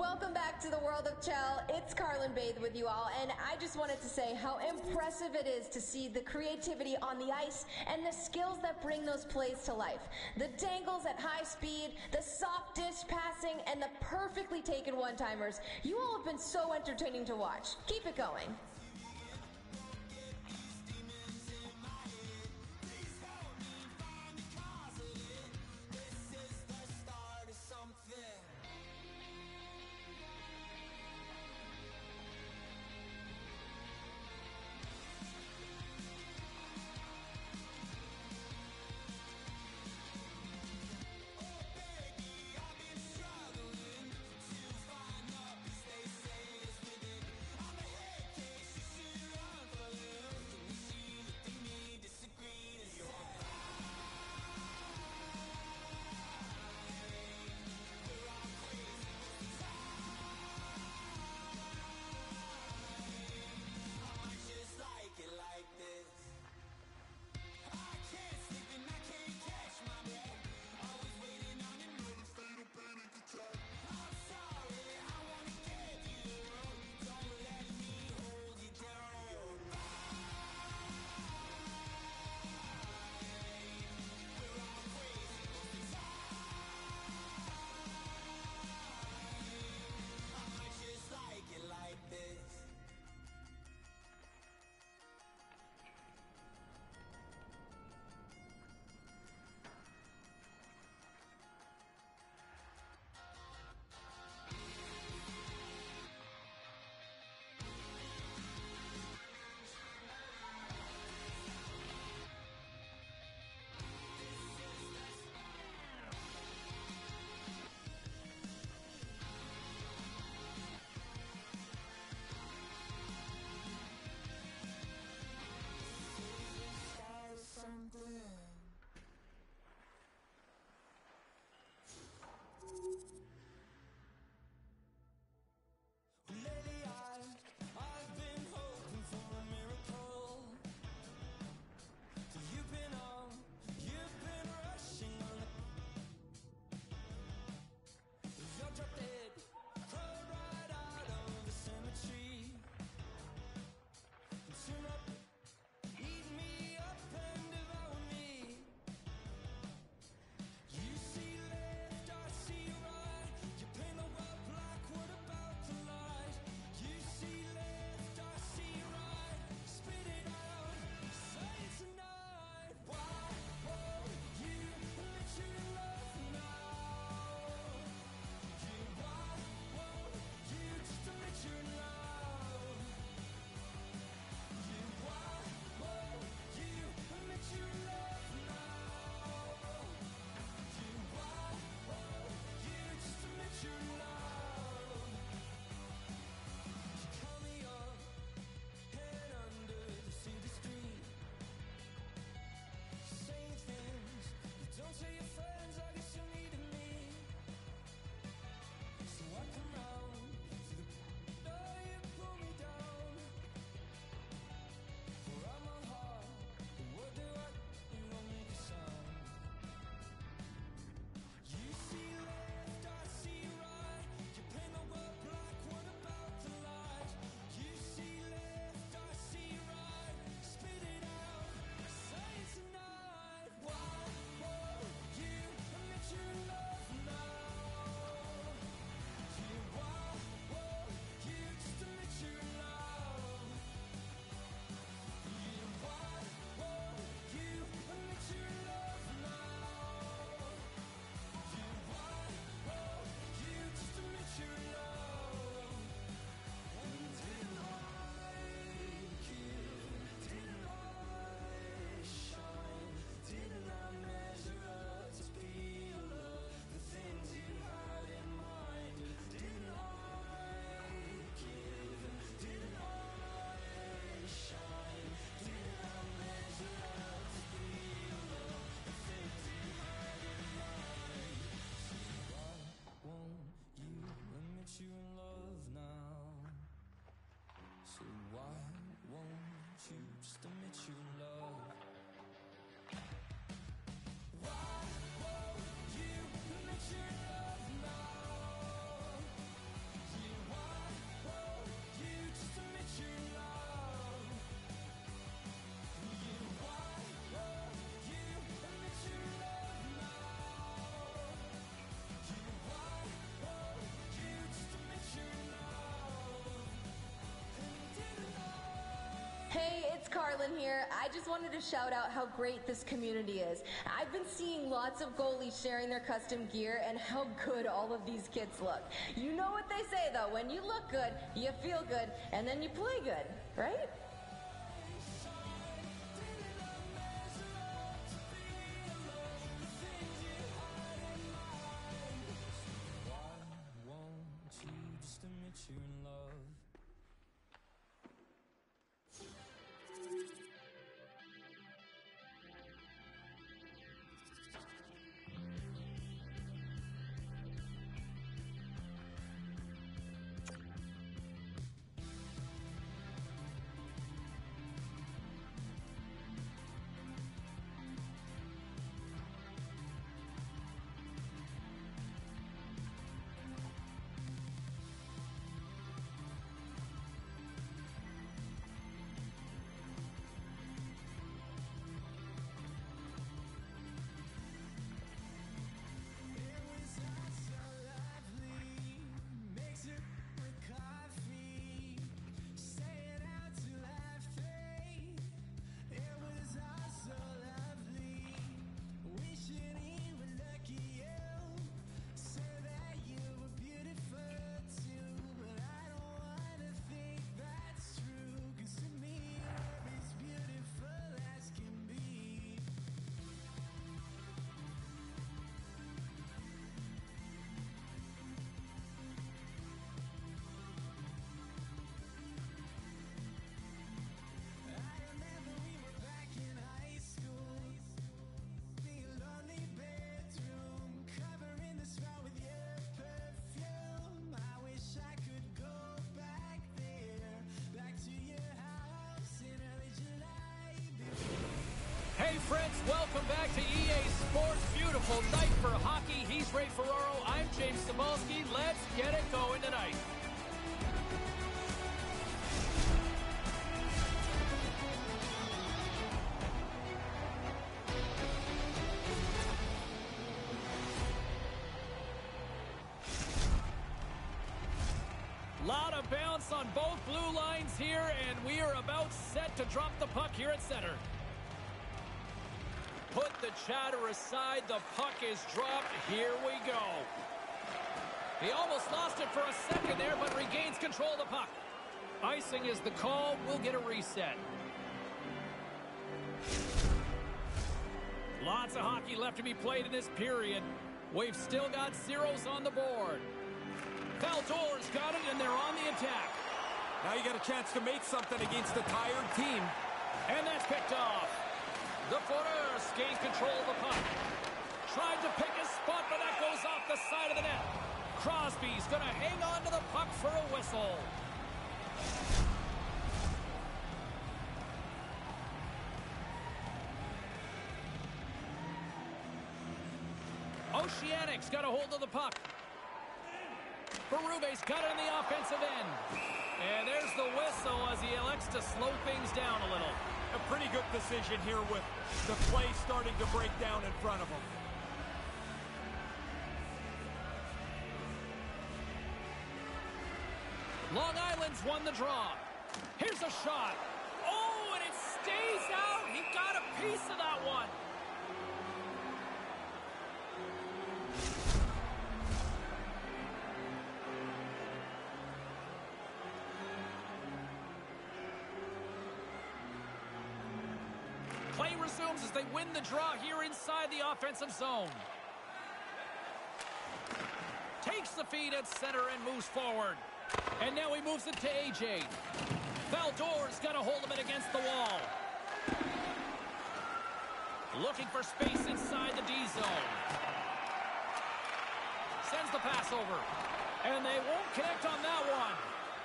Welcome back to the world of Chell. It's Carlin Bathe with you all, and I just wanted to say how impressive it is to see the creativity on the ice and the skills that bring those plays to life. The dangles at high speed, the soft dish passing, and the perfectly taken one-timers. You all have been so entertaining to watch. Keep it going. Hey, it's Carlin here. I just wanted to shout out how great this community is. I've been seeing lots of goalies sharing their custom gear and how good all of these kids look. You know what they say though, when you look good, you feel good, and then you play good, right? Hey friends, welcome back to EA Sports. Beautiful night for hockey. He's Ray Ferraro. I'm James Cybulski. Let's get it going tonight. Lot of bounce on both blue lines here, and we are about set to drop the puck here at center. Put the chatter aside. The puck is dropped. Here we go. He almost lost it for a second there, but regains control of the puck. Icing is the call. We'll get a reset. Lots of hockey left to be played in this period. We've still got zeros on the board. Valdor's got it, and they're on the attack. Now you got a chance to make something against a tired team. And that's picked off. The Foreurs gains control of the puck. Tried to pick his spot, but that goes off the side of the net. Crosby's going to hang on to the puck for a whistle. Oceanic's got a hold of the puck. Berube's got it in the offensive end. And there's the whistle as he elects to slow things down a little. A pretty good decision here with the play starting to break down in front of him. Long Island's won the draw. Here's a shot. Oh, and it stays out. He got a piece of that one. Play resumes as they win the draw here inside the offensive zone. Takes the feed at center and moves forward. And now he moves it to AJ. Valdor's got a hold of it against the wall. Looking for space inside the D zone. Sends the pass over. And they won't connect on that one.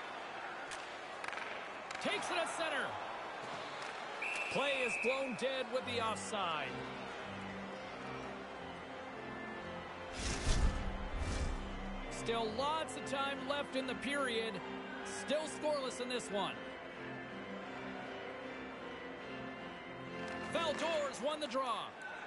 Takes it at center. Play is blown dead with the offside. Still lots of time left in the period. Still scoreless in this one. Valdor's won the draw.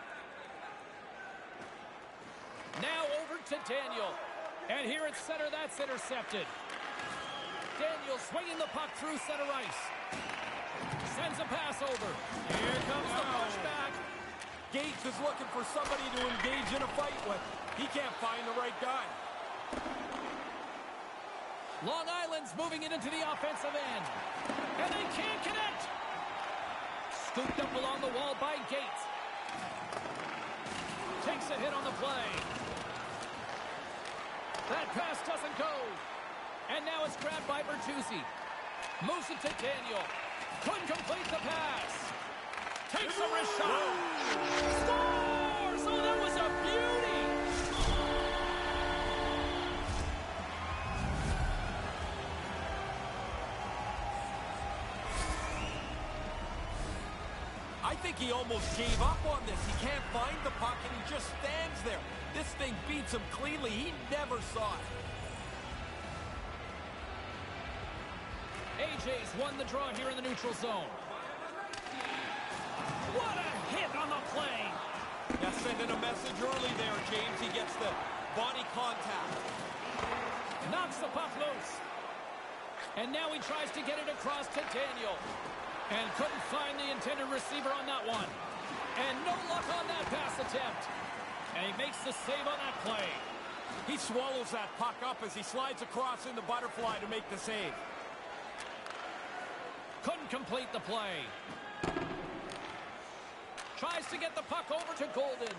Now over to Daniel. And here at center, that's intercepted. Daniel swinging the puck through center ice. Sends a pass over. Here comes the pushback. Gates is looking for somebody to engage in a fight with. He can't find the right guy. Long Island's moving it into the offensive end. And they can't connect. Scooped up along the wall by Gates. Takes a hit on the play. That pass doesn't go. And now it's grabbed by Bertuzzi. Moves it to Daniel. Couldn't complete the pass. Takes a wrist shot. Scores! Oh, that was a beauty! I think he almost gave up on this. He can't find the puck, and he just stands there. This thing beats him cleanly. He never saw it. AJ's won the draw here in the neutral zone. What a hit on the play! Yeah, sending a message early there, James. He gets the body contact. Knocks the puck loose. And now he tries to get it across to Daniel. And couldn't find the intended receiver on that one. And no luck on that pass attempt. And he makes the save on that play. He swallows that puck up as he slides across in the butterfly to make the save. Couldn't complete the play. Tries to get the puck over to Golden.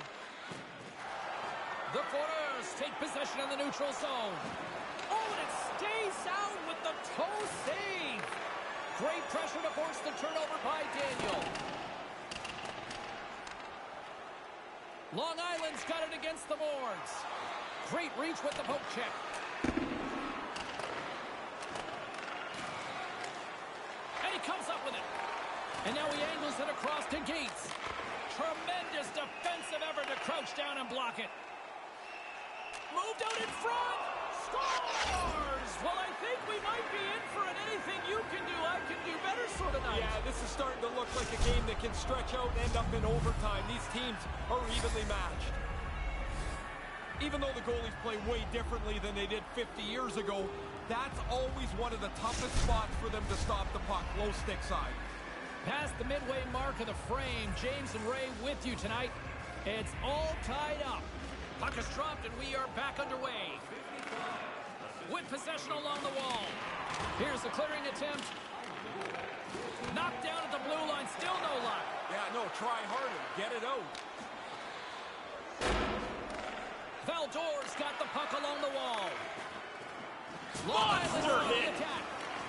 The Forters take possession in the neutral zone. Oh, and it stays out with the toe save. Great pressure to force the turnover by Daniel. Long Island's got it against the boards. Great reach with the poke check. And he comes up with it. And now he angles it across to Gates. Tremendous defensive effort to crouch down and block it. Moved out in front. Scores! Well, I think we might be in for an anything you can do, I can do better sort of night. Yeah, this is starting to look like a game that can stretch out and end up in overtime. These teams are evenly matched. Even though the goalies play way differently than they did 50 years ago, that's always one of the toughest spots for them to stop the puck, low stick side. Past the midway mark of the frame, James and Ray with you tonight. It's all tied up. Puck is dropped and we are back underway. With possession along the wall. Here's the clearing attempt. Knocked down at the blue line, still no luck. Yeah, no, try harder. Get it out. Valdor's got the puck along the wall. Monster hit! Attack.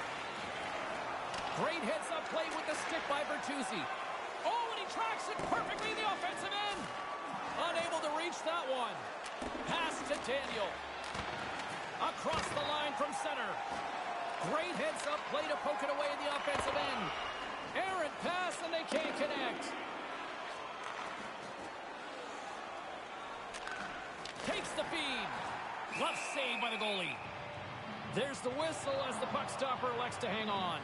Great heads-up play with the stick by Bertuzzi. Oh, and he tracks it perfectly in the offensive end. Unable to reach that one. Pass to Daniel. Across the line from center. Great heads-up play to poke it away in the offensive end. Errant pass, and they can't connect. Takes the feed. Glove save by the goalie. There's the whistle as the puck stopper elects to hang on.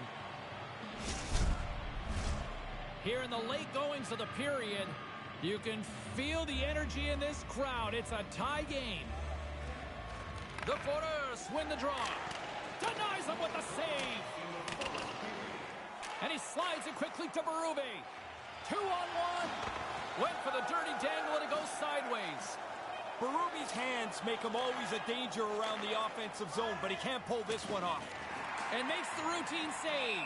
Here in the late goings of the period, you can feel the energy in this crowd. It's a tie game. The Forters win the draw. Denies him with the save. And he slides it quickly to Berube. 2-on-1. Went for the dirty dangle and it goes sideways. Berube's hands make him always a danger around the offensive zone, but he can't pull this one off. And makes the routine save.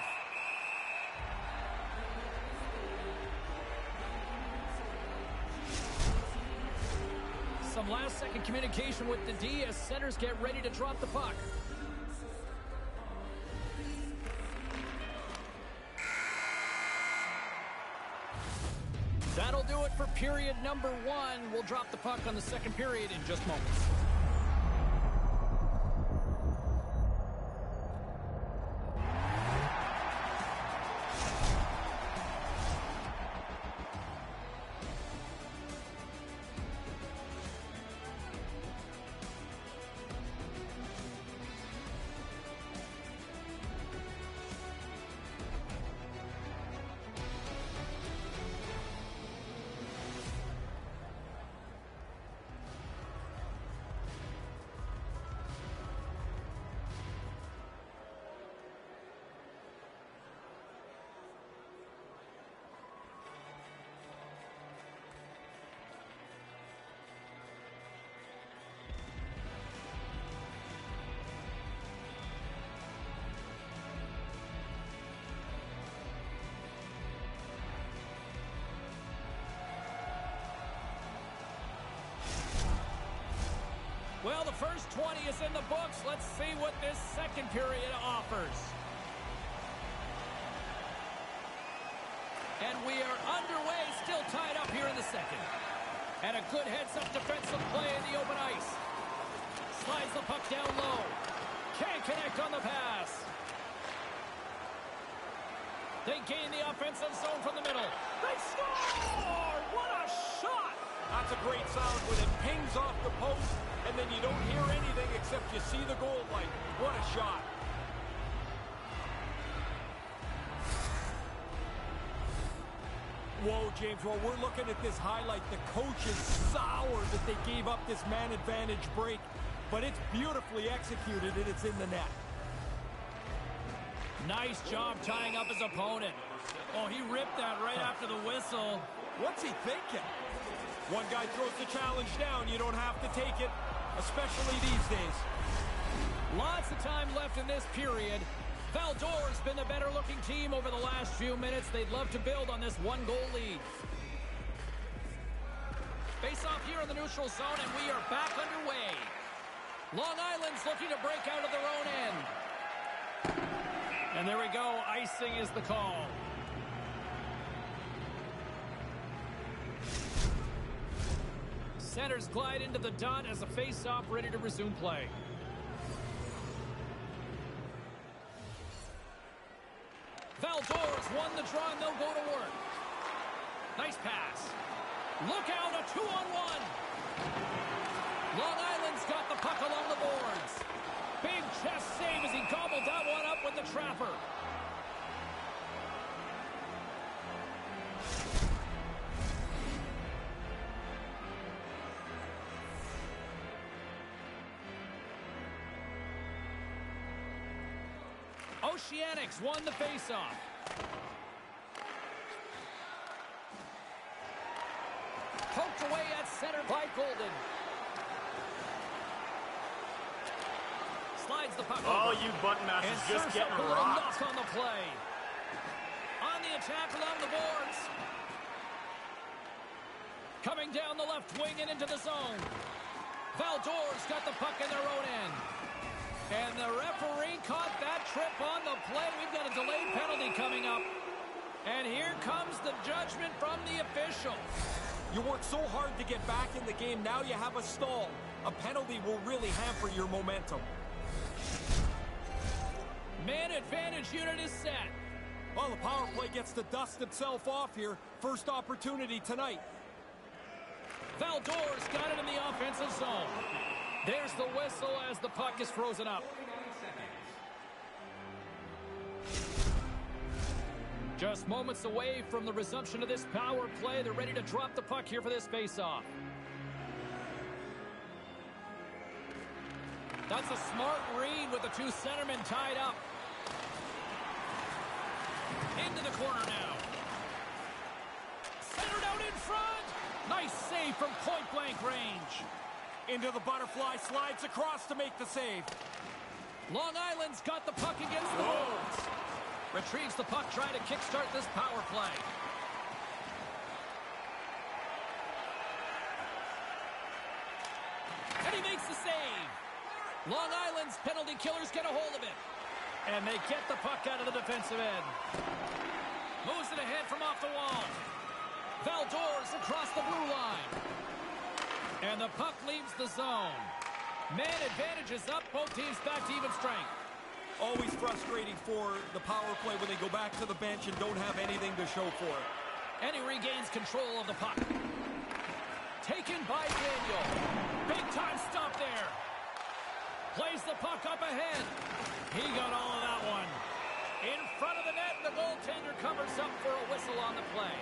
Some last-second communication with the D as centers get ready to drop the puck. That'll do it for period number 1. We'll drop the puck on the second period in just moments. first 20 is in the books. Let's see what this second period offers. And we are underway, still tied up here in the second. And a good heads-up defensive play in the open ice. Slides the puck down low. Can't connect on the pass. They gain the offensive zone from the middle. They score! What a shot! That's a great sound when it pings off the post, and then you don't hear anything except you see the goal light. What a shot. Whoa, James, while we're looking at this highlight, the coach is sour that they gave up this man advantage break, but it's beautifully executed and it's in the net. Nice job tying up his opponent. Oh, he ripped that right after the whistle. What's he thinking? One guy throws the challenge down. You don't have to take it, especially these days. Lots of time left in this period. Val-d'Or's been the better-looking team over the last few minutes. They'd love to build on this one-goal lead. Face-off here in the neutral zone, and we are back underway. Long Island's looking to break out of their own end. And there we go. Icing is the call. Centers glide into the dot as a face-off ready to resume play. Val-d'Or's won the draw, and they'll go to work. Nice pass. Look out, a 2-on-1. Long Island's got the puck along the boards. Big chest save as he gobbled that one up with the trapper. Oceanics won the faceoff. Poked away at center by Golden. Slides the puck over. You button masters just getting a little rocked. knock on the play. On the attack along the boards. Coming down the left wing and into the zone. Val-d'Or's got the puck in their own end. And the referee caught that trip on the play. We've got a delayed penalty coming up. And here comes the judgment from the official. You worked so hard to get back in the game. Now you have a stall. A penalty will really hamper your momentum. Man advantage unit is set. Well, the power play gets to dust itself off here. First opportunity tonight. Val-d'Or's got it in the offensive zone. There's the whistle as the puck is frozen up. Just moments away from the resumption of this power play. They're ready to drop the puck here for this face-off. That's a smart read with the two centermen tied up. Into the corner now. Centered out in front. Nice save from point-blank range. Into the butterfly, slides across to make the save. Long Island's got the puck against the boards. Retrieves the puck, trying to kickstart this power play. And he makes the save. Long Island's penalty killers get a hold of it. And they get the puck out of the defensive end. Moves it ahead from off the wall. Val-d'Or's across the blue line. And the puck leaves the zone. Man advantage is up. Both teams back to even strength. Always frustrating for the power play when they go back to the bench and don't have anything to show for it. And he regains control of the puck. Taken by Daniel. Big time stop there. Plays the puck up ahead. He got all of that one. In front of the net, the goaltender covers up for a whistle on the play.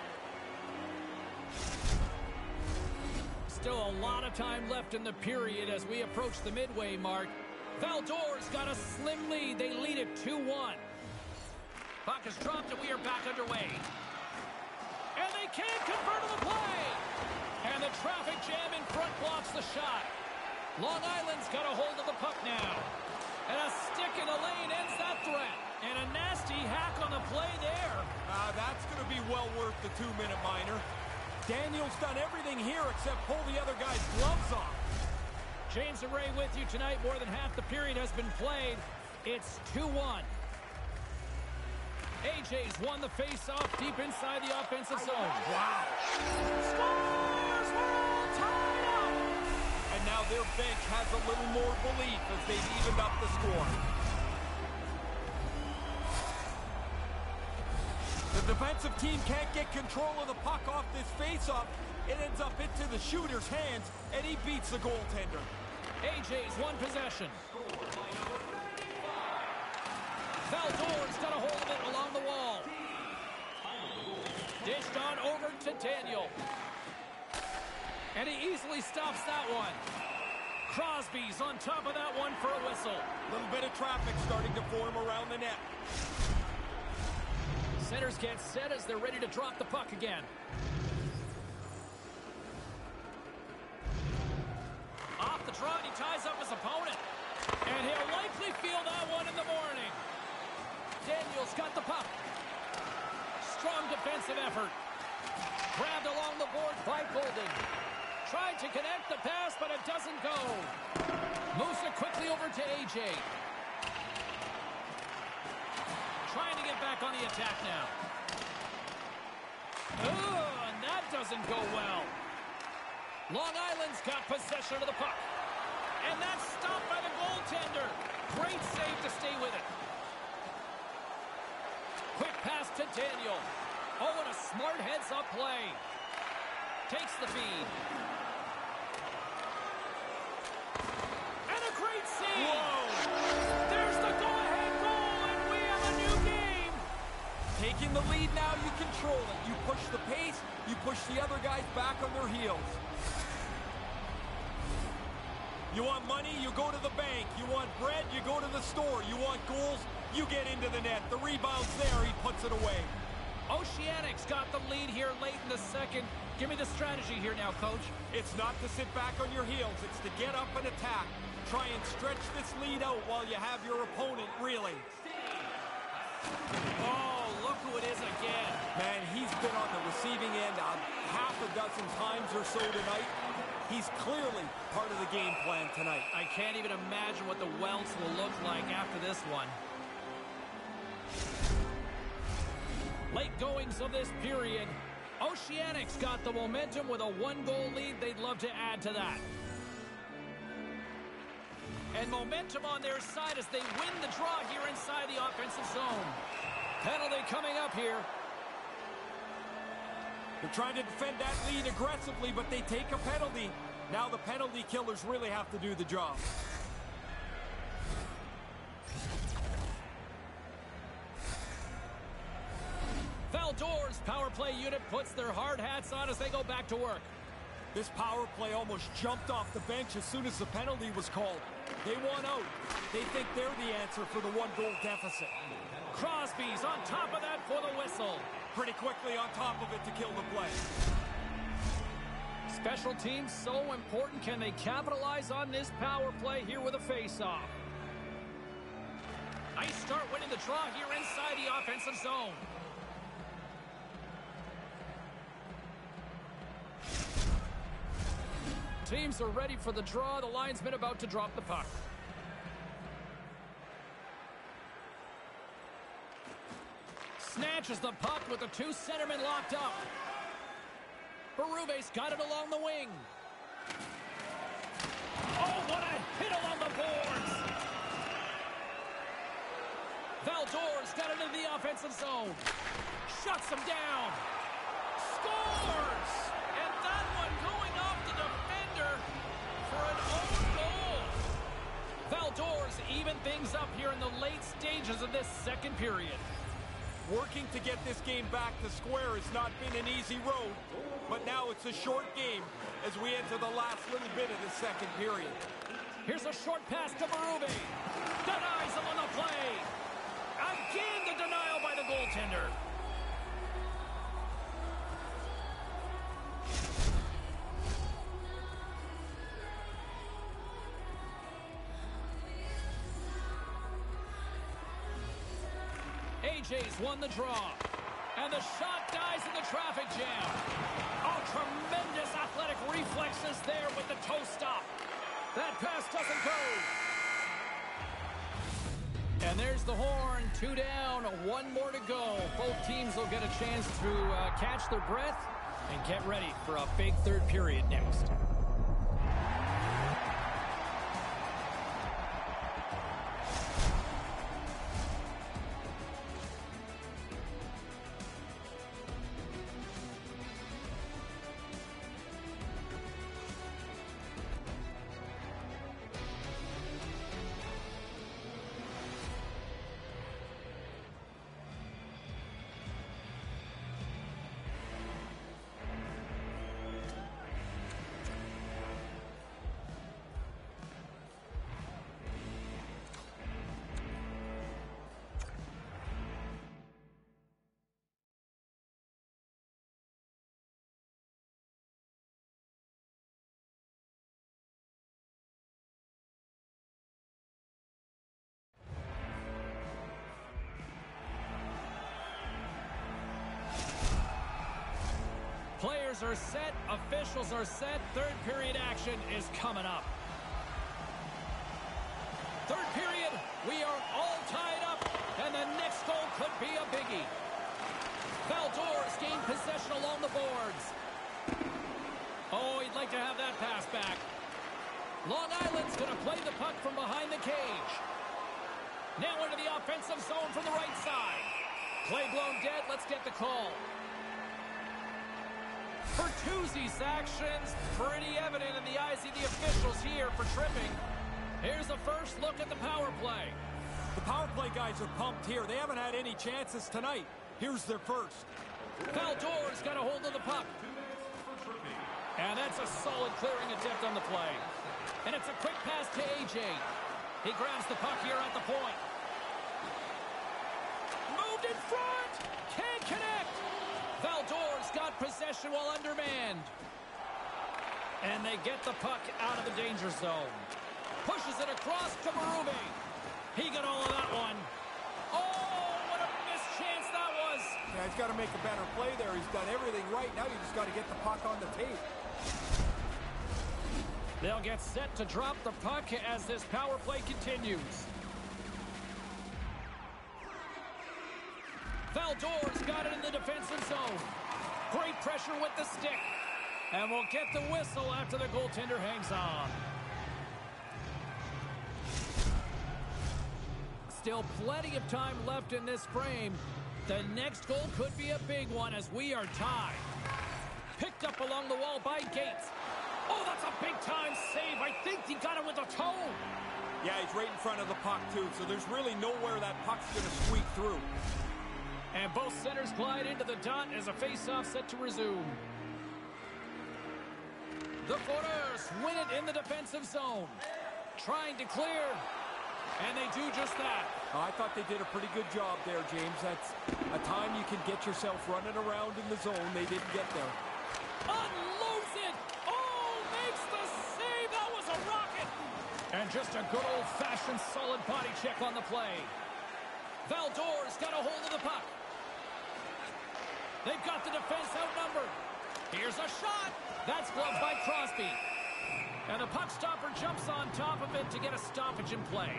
Still a lot of time left in the period as we approach the midway mark. Val-d'Or's got a slim lead. They lead it 2-1. Puck is dropped and we are back underway. And they can't convert on the play. And the traffic jam in front blocks the shot. Long Island's got a hold of the puck now. And a stick in the lane ends that threat. And a nasty hack on the play there. That's going to be well worth the 2-minute minor. Daniel's done everything here except pull the other guy's gloves off. James and Ray with you tonight. More than half the period has been played. It's 2-1. AJ's won the face-off deep inside the offensive zone. Wow. Scores! We're all tied up! And now their bench has a little more belief as they've evened up the score. The defensive team can't get control of the puck off this face-off. It ends up into the shooter's hands, and he beats the goaltender. AJ's won possession. Valdor's got a hold of it along the wall. Dished on over to Daniel. And he easily stops that one. Crosby's on top of that one for a whistle. A little bit of traffic starting to form around the net. Centers get set as they're ready to drop the puck again. Off the draw, and he ties up his opponent. And he'll likely feel that one in the morning. Daniel's got the puck. Strong defensive effort. Grabbed along the board by Golden. Tried to connect the pass, but it doesn't go. Moves it quickly over to AJ. Trying to get back on the attack now. Oh, and that doesn't go well. Long Island's got possession of the puck. And that's stopped by the goaltender. Great save to stay with it. Quick pass to Daniel. Oh, and a smart heads-up play. Takes the feed. And a great save. Whoa! There's the go-ahead goal, and we have a new game. Taking the lead now, you control it. You push the pace, you push the other guys back on their heels. You want money, you go to the bank. You want bread, you go to the store. You want goals, you get into the net. The rebound's there, he puts it away. Oceanics got the lead here late in the second. Give me the strategy here now, Coach. It's not to sit back on your heels. It's to get up and attack. Try and stretch this lead out while you have your opponent reeling. Oh, look who it is again. Man, he's been on the receiving end half a dozen times or so tonight. He's clearly part of the game plan tonight. I can't even imagine what the Welts will look like after this one. Late goings of this period. Oceanics got the momentum with a one-goal lead. They'd love to add to that. And momentum on their side as they win the draw here inside the offensive zone. Penalty coming up here. They're trying to defend that lead aggressively, but they take a penalty. Now the penalty killers really have to do the job. Valdor's power play unit puts their hard hats on as they go back to work. This power play almost jumped off the bench as soon as the penalty was called. They want out. They think they're the answer for the one-goal deficit. Crosby's on top of that for the whistle. Pretty quickly on top of it to kill the play. Special teams so important. Can they capitalize on this power play here with a face-off? Nice start winning the draw here inside the offensive zone. Teams are ready for the draw. The linesman about to drop the puck. Snatches the puck with the two centermen locked up. Berube's got it along the wing. Oh, what a hit along the boards. Valdor's got it into the offensive zone. Shuts him down. Scores! And that one going off the defender for an own goal. Valdor's even things up here in the late stages of this second period. Working to get this game back to square has not been an easy road, but now it's a short game as we enter the last little bit of the second period. Here's a short pass to Berube. Denies him on the play. Again, the denial by the goaltender. AJ's won the draw. And the shot dies in the traffic jam. Oh, tremendous athletic reflexes there with the toe stop. That pass doesn't go. And there's the horn. 2 down, 1 more to go. Both teams will get a chance to catch their breath and get ready for a big third period next. Players are set, officials are set, third period action is coming up. Third period, we are all tied up, and the next goal could be a biggie. Valdor's gained possession along the boards. Oh, he'd like to have that pass back. Long Island's going to play the puck from behind the cage. Now into the offensive zone from the right side. Play blown dead, let's get the call. Bertuzzi's actions pretty evident in the eyes of the officials here for tripping. Here's a first look at the power play. The power play guys are pumped here. They haven't had any chances tonight. Here's their first. Valdor's got a hold of the puck. And that's a solid clearing attempt on the play. And it's a quick pass to AJ. He grabs the puck here at the point. Moved in front. Can't connect. Valdor's got possession while undermanned. And they get the puck out of the danger zone. Pushes it across to Berube. He got all of that one. Oh, what a missed chance that was. Yeah, he's got to make a better play there. He's done everything right. Now you just got to get the puck on the tape. They'll get set to drop the puck as this power play continues. Valdor's got it in the defensive zone. Great pressure with the stick. And we'll get the whistle after the goaltender hangs on. Still plenty of time left in this frame. The next goal could be a big one as we are tied. Picked up along the wall by Gates. Oh, that's a big-time save. I think he got it with a toe. Yeah, he's right in front of the puck, too, so there's really nowhere that puck's going to squeak through. And both centers glide into the dot as a face-off set to resume. The Foreurs win it in the defensive zone. Trying to clear, and they do just that. I thought they did a pretty good job there, James. That's a time you can get yourself running around in the zone. They didn't get there. Unloads it! Oh, makes the save! That was a rocket! And just a good old-fashioned solid body check on the play. Valdor's got a hold of the puck. They've got the defense outnumbered. Here's a shot. That's gloved by Crosby. And the puck stopper jumps on top of it to get a stoppage in play.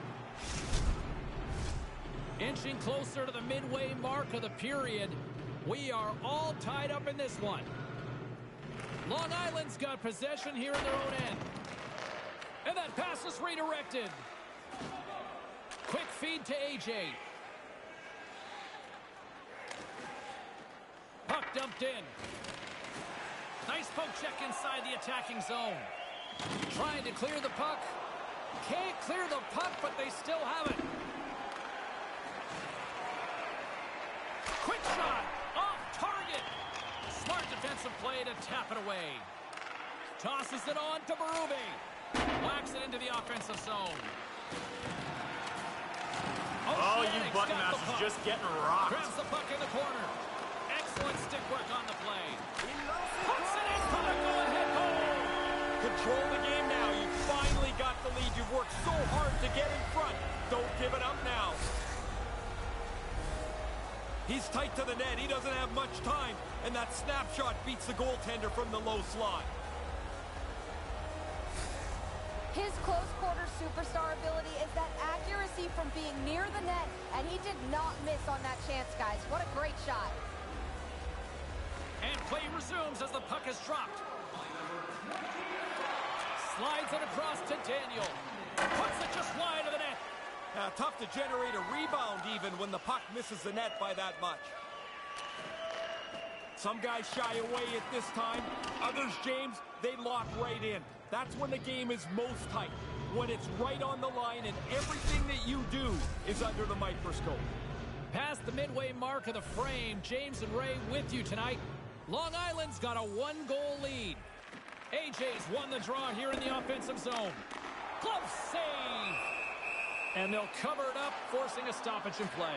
Inching closer to the midway mark of the period. We are all tied up in this one. Long Island's got possession here in their own end. And that pass is redirected. Quick feed to AJ. Puck dumped in. Nice poke check inside the attacking zone. Trying to clear the puck. Can't clear the puck, but they still have it. Quick shot. Off target. Smart defensive play to tap it away. Tosses it on to Berube. Whacks it into the offensive zone. Oh, you button masters just getting rocked. Grabs the puck in the corner. Excellent stick work on the play. Pucks it in for the go-ahead goal. Control the game now. You finally got the lead. You've worked so hard to get in front. Don't give it up now. He's tight to the net. He doesn't have much time. And that snapshot beats the goaltender from the low slot. His close-quarter superstar ability is that accuracy from being near the net, and he did not miss on that chance, guys. What a great shot. And play resumes as the puck is dropped. Slides it across to Daniel. Puts it just wide of the net. Tough to generate a rebound even when the puck misses the net by that much. Some guys shy away at this time. Others, James, they lock right in. That's when the game is most tight. When it's right on the line and everything that you do is under the microscope. Past the midway mark of the frame, James and Ray with you tonight. Long Island's got a 1-goal lead. AJ's won the draw here in the offensive zone. Glove save! And they'll cover it up, forcing a stoppage in play.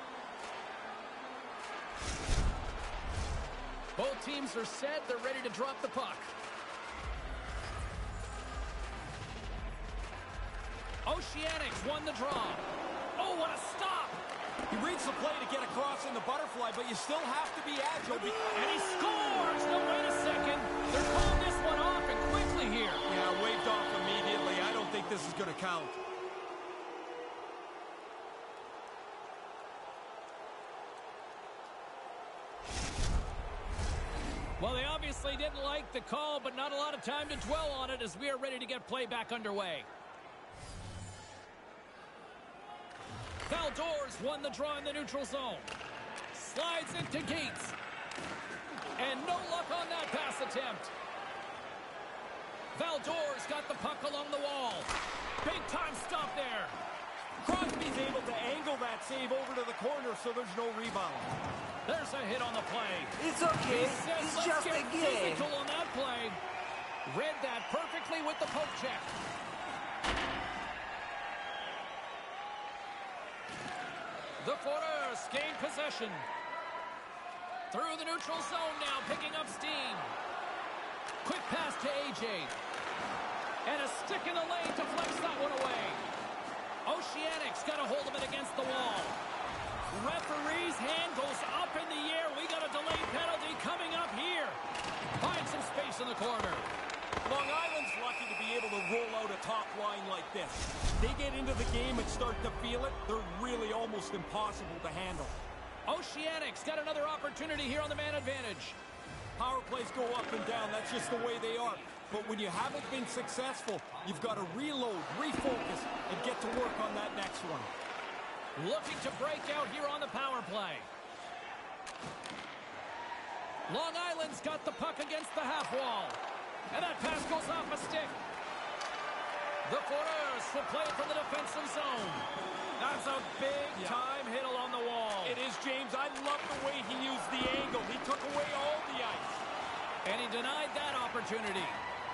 Both teams are set. They're ready to drop the puck. Oceanics won the draw. Oh, what a stop! He reads the play to get across in the butterfly, but you still have to be agile. And he scores! No, wait a second. They're calling this one off and quickly here. Yeah, waved off immediately. I don't think this is going to count. Well, they obviously didn't like the call, but not a lot of time to dwell on it as we are ready to get play back underway. Valdor's won the draw in the neutral zone. Slides into Gates. And no luck on that pass attempt. Valdor's got the puck along the wall. Big time stop there. Crosby's able to angle that save over to the corner so there's no rebound. There's a hit on the play. It's okay. It's just a game. Physical on that play. Read that perfectly with the poke check. The Foreurs gain possession. Through the neutral zone now, picking up steam. Quick pass to AJ. And a stick in the lane deflects that one away. Oceanics got a hold of it against the wall. Referee's hand goes up in the air. We got a delayed penalty coming up here. Find some space in the corner. Long Island's lucky to be able to roll out a top line like this. They get into the game and start to feel it. They're really almost impossible to handle. Oceanics got another opportunity here on the man advantage. Power plays go up and down. That's just the way they are. But when you haven't been successful, you've got to reload, refocus, and get to work on that next one. Looking to break out here on the power play. Long Island's got the puck against the half wall. And that pass goes off a stick. The Foreurs will play it from the defensive zone. That's a big-time hit along the wall. It is, James. I love the way he used the angle. He took away all the ice. And he denied that opportunity.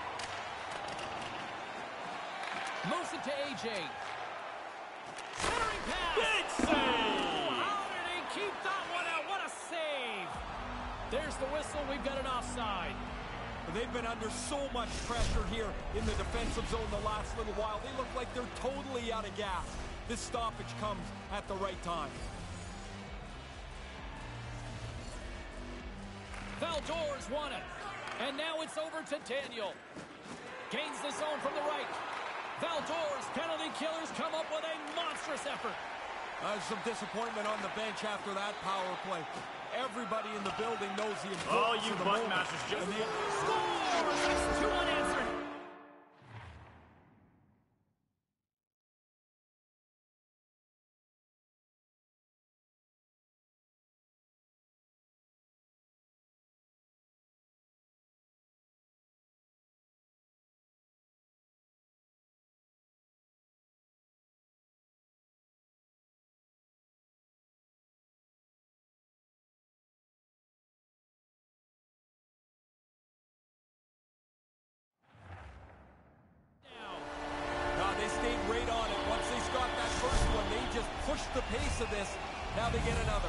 Moves it to AJ. Centering pass. Big save! Oh, how did he keep that one out? What a save. There's the whistle. We've got an offside. They've been under so much pressure here in the defensive zone the last little while. They look like they're totally out of gas. This stoppage comes at the right time. Valdor's won it. And now it's over to Daniel. Gains the zone from the right. Valdor's penalty killers come up with a monstrous effort. There's some disappointment on the bench after that power play. Everybody in the building knows the importance Oh, you of the button moment. masters just... Scores! It's 2 unanswered. Pushed the pace of this. Now they get another.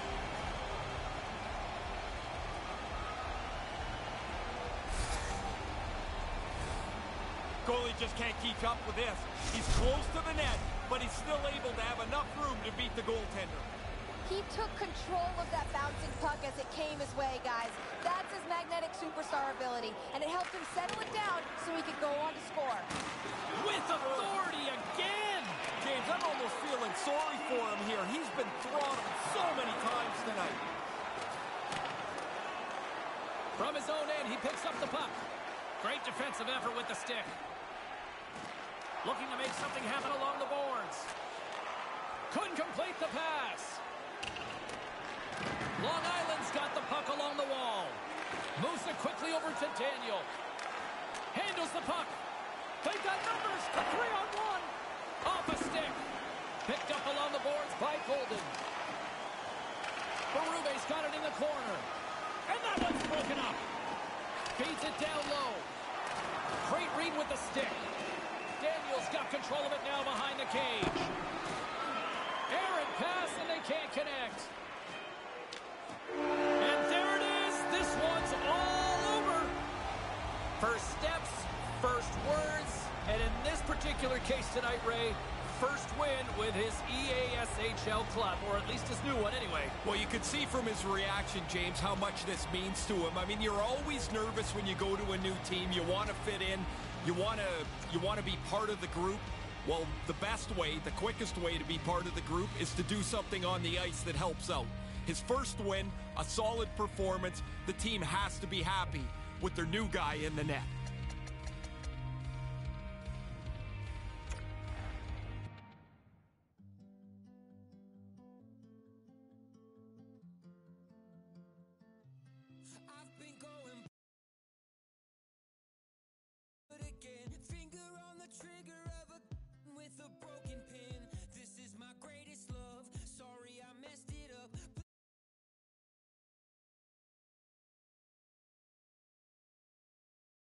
Goalie just can't keep up with this. He's close to the net, but he's still able to have enough room to beat the goaltender. He took control of that bouncing puck as it came his way, guys. That's his magnetic superstar ability, and it helped him settle it down so he could go on to score. With authority again! James, I'm almost feeling sorry for him here. He's been throttled so many times tonight. From his own end, he picks up the puck. Great defensive effort with the stick. Looking to make something happen along the boards. Couldn't complete the pass. Long Island's got the puck along the wall. Moves it quickly over to Daniel. Handles the puck. They've got numbers. A 3-on-1. Off a stick. Picked up along the boards by Golden. Berube's got it in the corner. And that one's broken up. Feeds it down low. Great read with the stick. Daniel's got control of it now behind the cage. Errant pass, and they can't connect. And there it is. This one's all over. First steps, first words, and in this particular case tonight, Ray, first win with his EASHL club, or at least his new one anyway. Well, you could see from his reaction, James, how much this means to him. I mean, you're always nervous when you go to a new team. You want to fit in. You want to be part of the group. Well, the best way, the quickest way to be part of the group is to do something on the ice that helps out. His first win, a solid performance. The team has to be happy with their new guy in the net.